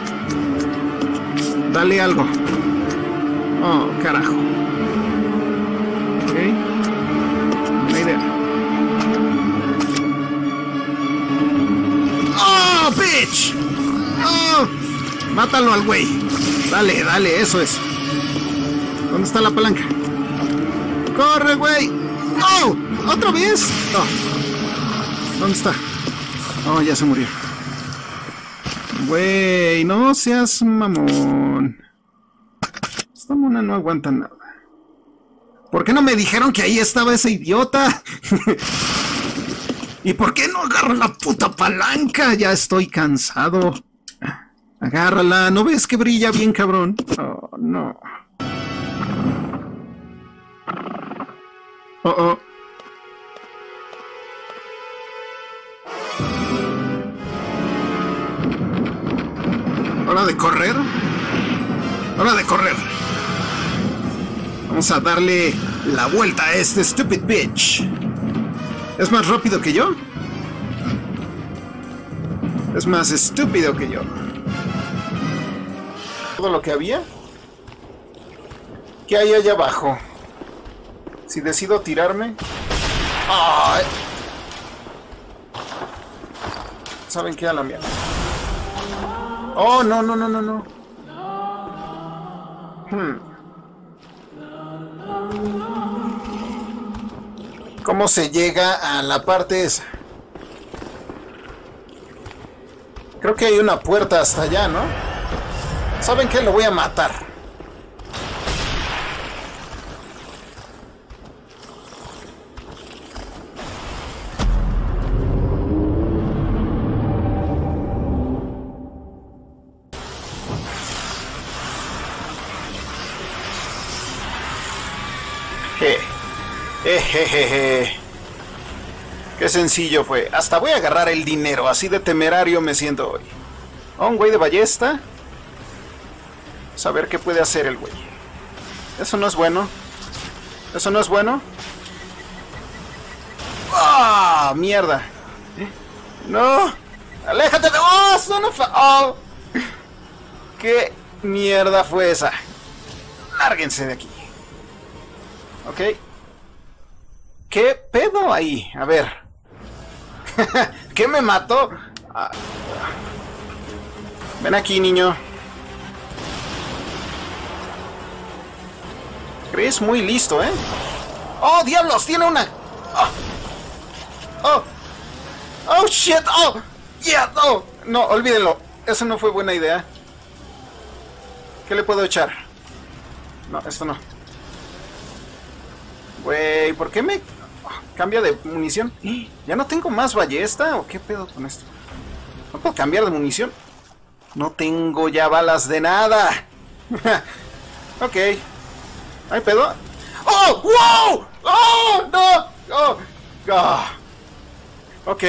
Dale algo. Oh, carajo. Ok. Buena idea. ¡Oh, bitch! ¡Oh! Mátalo al güey. Dale, dale, eso es. ¿Dónde está la palanca? ¡Corre, güey! ¡Oh! ¿Otra vez? Oh. ¿Dónde está? Oh, ya se murió. Güey, no seas mamón. Esta mona no aguanta nada. ¿Por qué no me dijeron que ahí estaba ese idiota? ¿Y por qué no agarro la puta palanca? Ya estoy cansado. Agárrala, ¿no ves que brilla bien, cabrón? Oh, no. Oh, oh. Hora de correr. Hora de correr. Vamos a darle la vuelta a este stupid bitch. ¿Es más rápido que yo? Es más estúpido que yo. ¿Todo lo que había? ¿Qué hay allá abajo? Si decido tirarme... ¡Ay! ¿Saben qué? A la mierda. ¡Oh, no, no, no, no, no! Hmm. ¿Cómo se llega a la parte esa? Creo que hay una puerta hasta allá, ¿no? ¿Saben qué? Lo voy a matar. Jejeje. Qué sencillo fue. Hasta voy a agarrar el dinero. Así de temerario me siento hoy. Oh, un güey de ballesta. Saber qué puede hacer el güey. Eso no es bueno. Eso no es bueno. ¡Ah! ¡Mierda! ¡No! ¡Aléjate de... ¡Oh! Son of... ¡Oh! ¿Qué mierda fue esa? Lárguense de aquí. Ok. ¿Qué pedo ahí? A ver. ¿Qué me mató? Ah. Ven aquí, niño. Crees muy listo, ¿eh? ¡Oh, diablos! Tiene una... ¡Oh! ¡Oh! ¡Oh, shit! ¡Oh! ¡Yeah! ¡Oh! No, olvídenlo. Eso no fue buena idea. ¿Qué le puedo echar? No, esto no. Güey, ¿por qué me... cambia de munición? ¿Ya no tengo más ballesta? ¿O qué pedo con esto? ¿No puedo cambiar de munición? No tengo ya balas de nada. Ok. ¿Hay pedo? ¡Oh! ¡Wow! ¡Oh! ¡No! ¡Oh! Oh. Ok.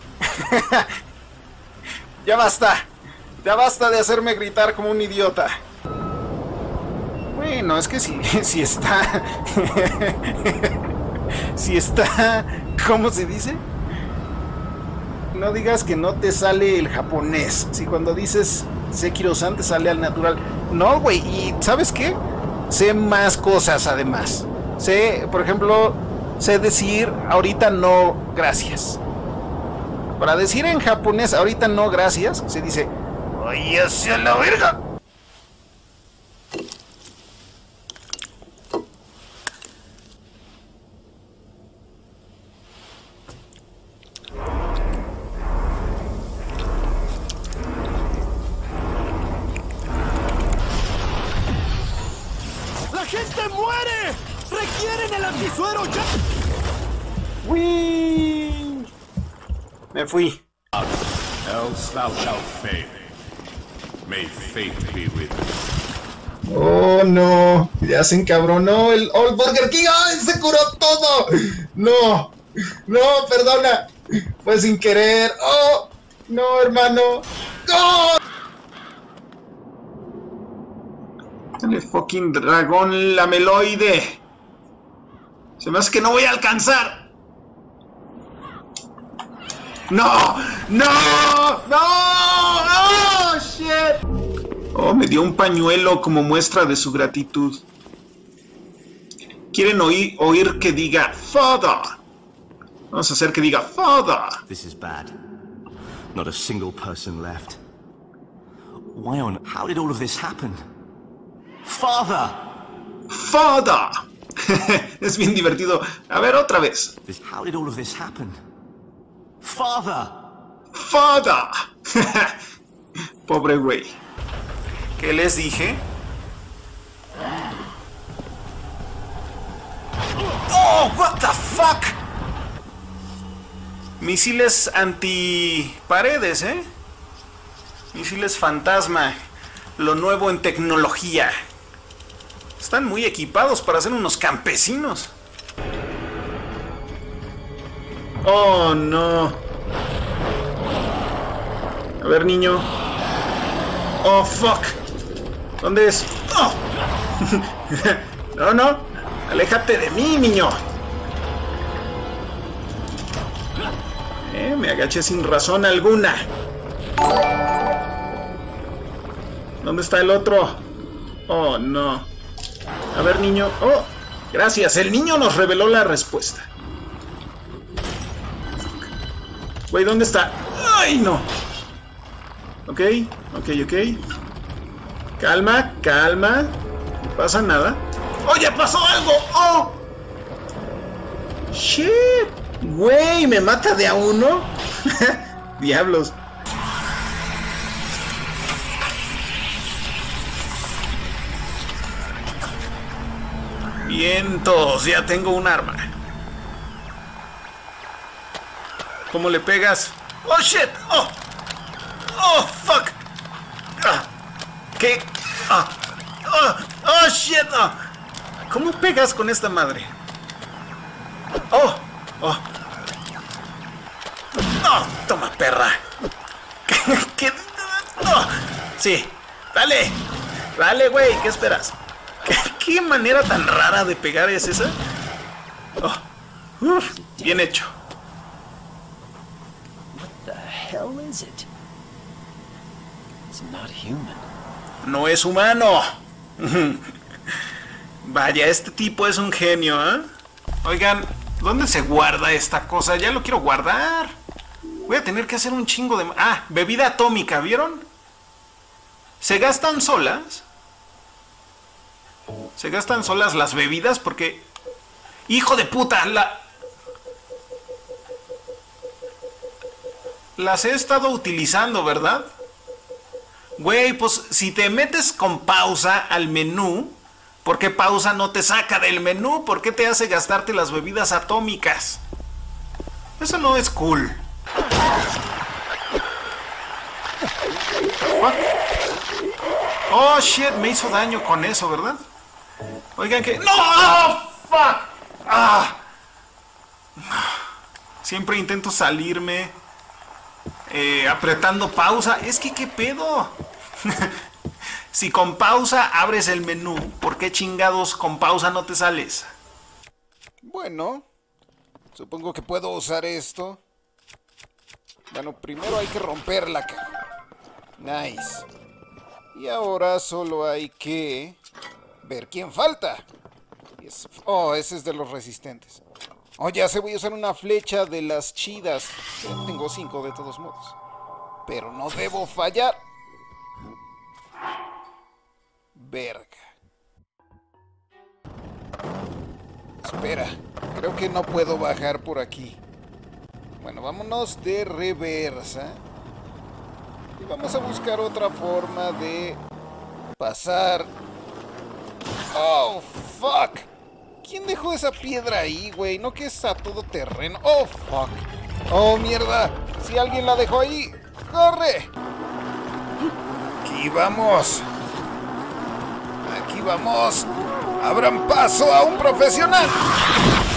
Ya basta. Ya basta de hacerme gritar como un idiota. Bueno, es que si, si está... si está... ¿Cómo se dice? no digas que no te sale el japonés. Si cuando dices Sekiro-san te sale al natural. No, güey. Y ¿sabes qué? Sé más cosas además. Sé, por ejemplo, sé decir ahorita no, gracias. Para decir en japonés ahorita no, gracias, se dice ¡ay, hacia la verga! ¡La gente muere! ¡Requieren el antisuero ya! ¡Uy! Me fui. Else thou shalt fail. May fate be with you. Oh, no. Ya se encabronó el Old Burger King. ¡Ay, se curó todo! No. No, perdona. Fue sin querer. Oh, no, hermano. ¡No! El fucking dragón lameloide. Se me hace que no voy a alcanzar. ¡No! ¡No! ¡No! ¡Oh, shit! Oh, me dio un pañuelo como muestra de su gratitud. ¿Quieren oír, oír que diga Father? Vamos a hacer que diga Father. This is bad. Not a single person left. Why on... How did all of this happen? Father! Father! Es bien divertido. A ver, otra vez. How did all of this happen? Father! Father! Pobre güey. ¿Qué les dije? Oh, what the fuck? Misiles antiparedes, ¿eh? Misiles fantasma. Lo nuevo en tecnología. Están muy equipados para ser unos campesinos. Oh, no. A ver, niño. Oh, fuck. ¿Dónde es? Oh. No, no. Aléjate de mí, niño. Eh, me agaché sin razón alguna. ¿Dónde está el otro? Oh, no. A ver, niño. Oh, gracias. El niño nos reveló la respuesta. Güey, ¿dónde está? ¡Ay, no! Ok, ok, ok. Calma, calma. No pasa nada. ¡Oye, pasó algo! ¡Oh! ¡Shit! Güey, ¿me mata de a uno? Diablos. Vientos, ya tengo un arma. ¿Cómo le pegas? ¡Oh, shit! ¡Oh! ¡Oh, fuck! Ah, ¿qué? Ah, oh, ¡Oh, shit! Oh. ¿Cómo pegas con esta madre? ¡Oh! ¡Oh! ¡Oh! ¡Toma, perra! ¿Qué? ¿Qué? ¡Oh! Sí, dale. Dale, güey, ¿qué esperas? ¿Qué, ¿Qué manera tan rara de pegar es esa? Oh. Uf, bien hecho. The hell is it? It's not human. No es humano. Vaya, este tipo es un genio, ¿eh? Oigan, ¿dónde se guarda esta cosa? Ya lo quiero guardar. Voy a tener que hacer un chingo de... Ah, bebida atómica, ¿vieron? ¿Se gastan solas? ¿Se gastan solas las bebidas? Porque... ¡Hijo de puta! La... Las he estado utilizando, ¿verdad? Güey, pues si te metes con pausa al menú, ¿por qué pausa no te saca del menú? ¿Por qué te hace gastarte las bebidas atómicas? Eso no es cool. What? Oh, shit, me hizo daño con eso, ¿verdad? Oigan que... ¡No! ¡Oh, fuck! Ah. Siempre intento salirme eh, apretando pausa. Es que, ¿qué pedo? Si con pausa abres el menú, ¿por qué chingados con pausa no te sales? Bueno, supongo que puedo usar esto. Bueno, primero hay que romper la caja. Nice. Y ahora solo hay que ver quién falta. Oh, ese es de los resistentes. Oh, ya sé, voy a usar una flecha de las chidas. Tengo cinco de todos modos. Pero no debo fallar. Verga. Espera, creo que no puedo bajar por aquí. Bueno, vámonos de reversa. Y vamos a buscar otra forma de pasar. Oh, fuck. ¿Quién dejó esa piedra ahí, güey? No que es a todo terreno. Oh, fuck. Oh, mierda. Si alguien la dejó ahí, ¡corre! Aquí vamos. Aquí vamos. Abran paso a un profesional.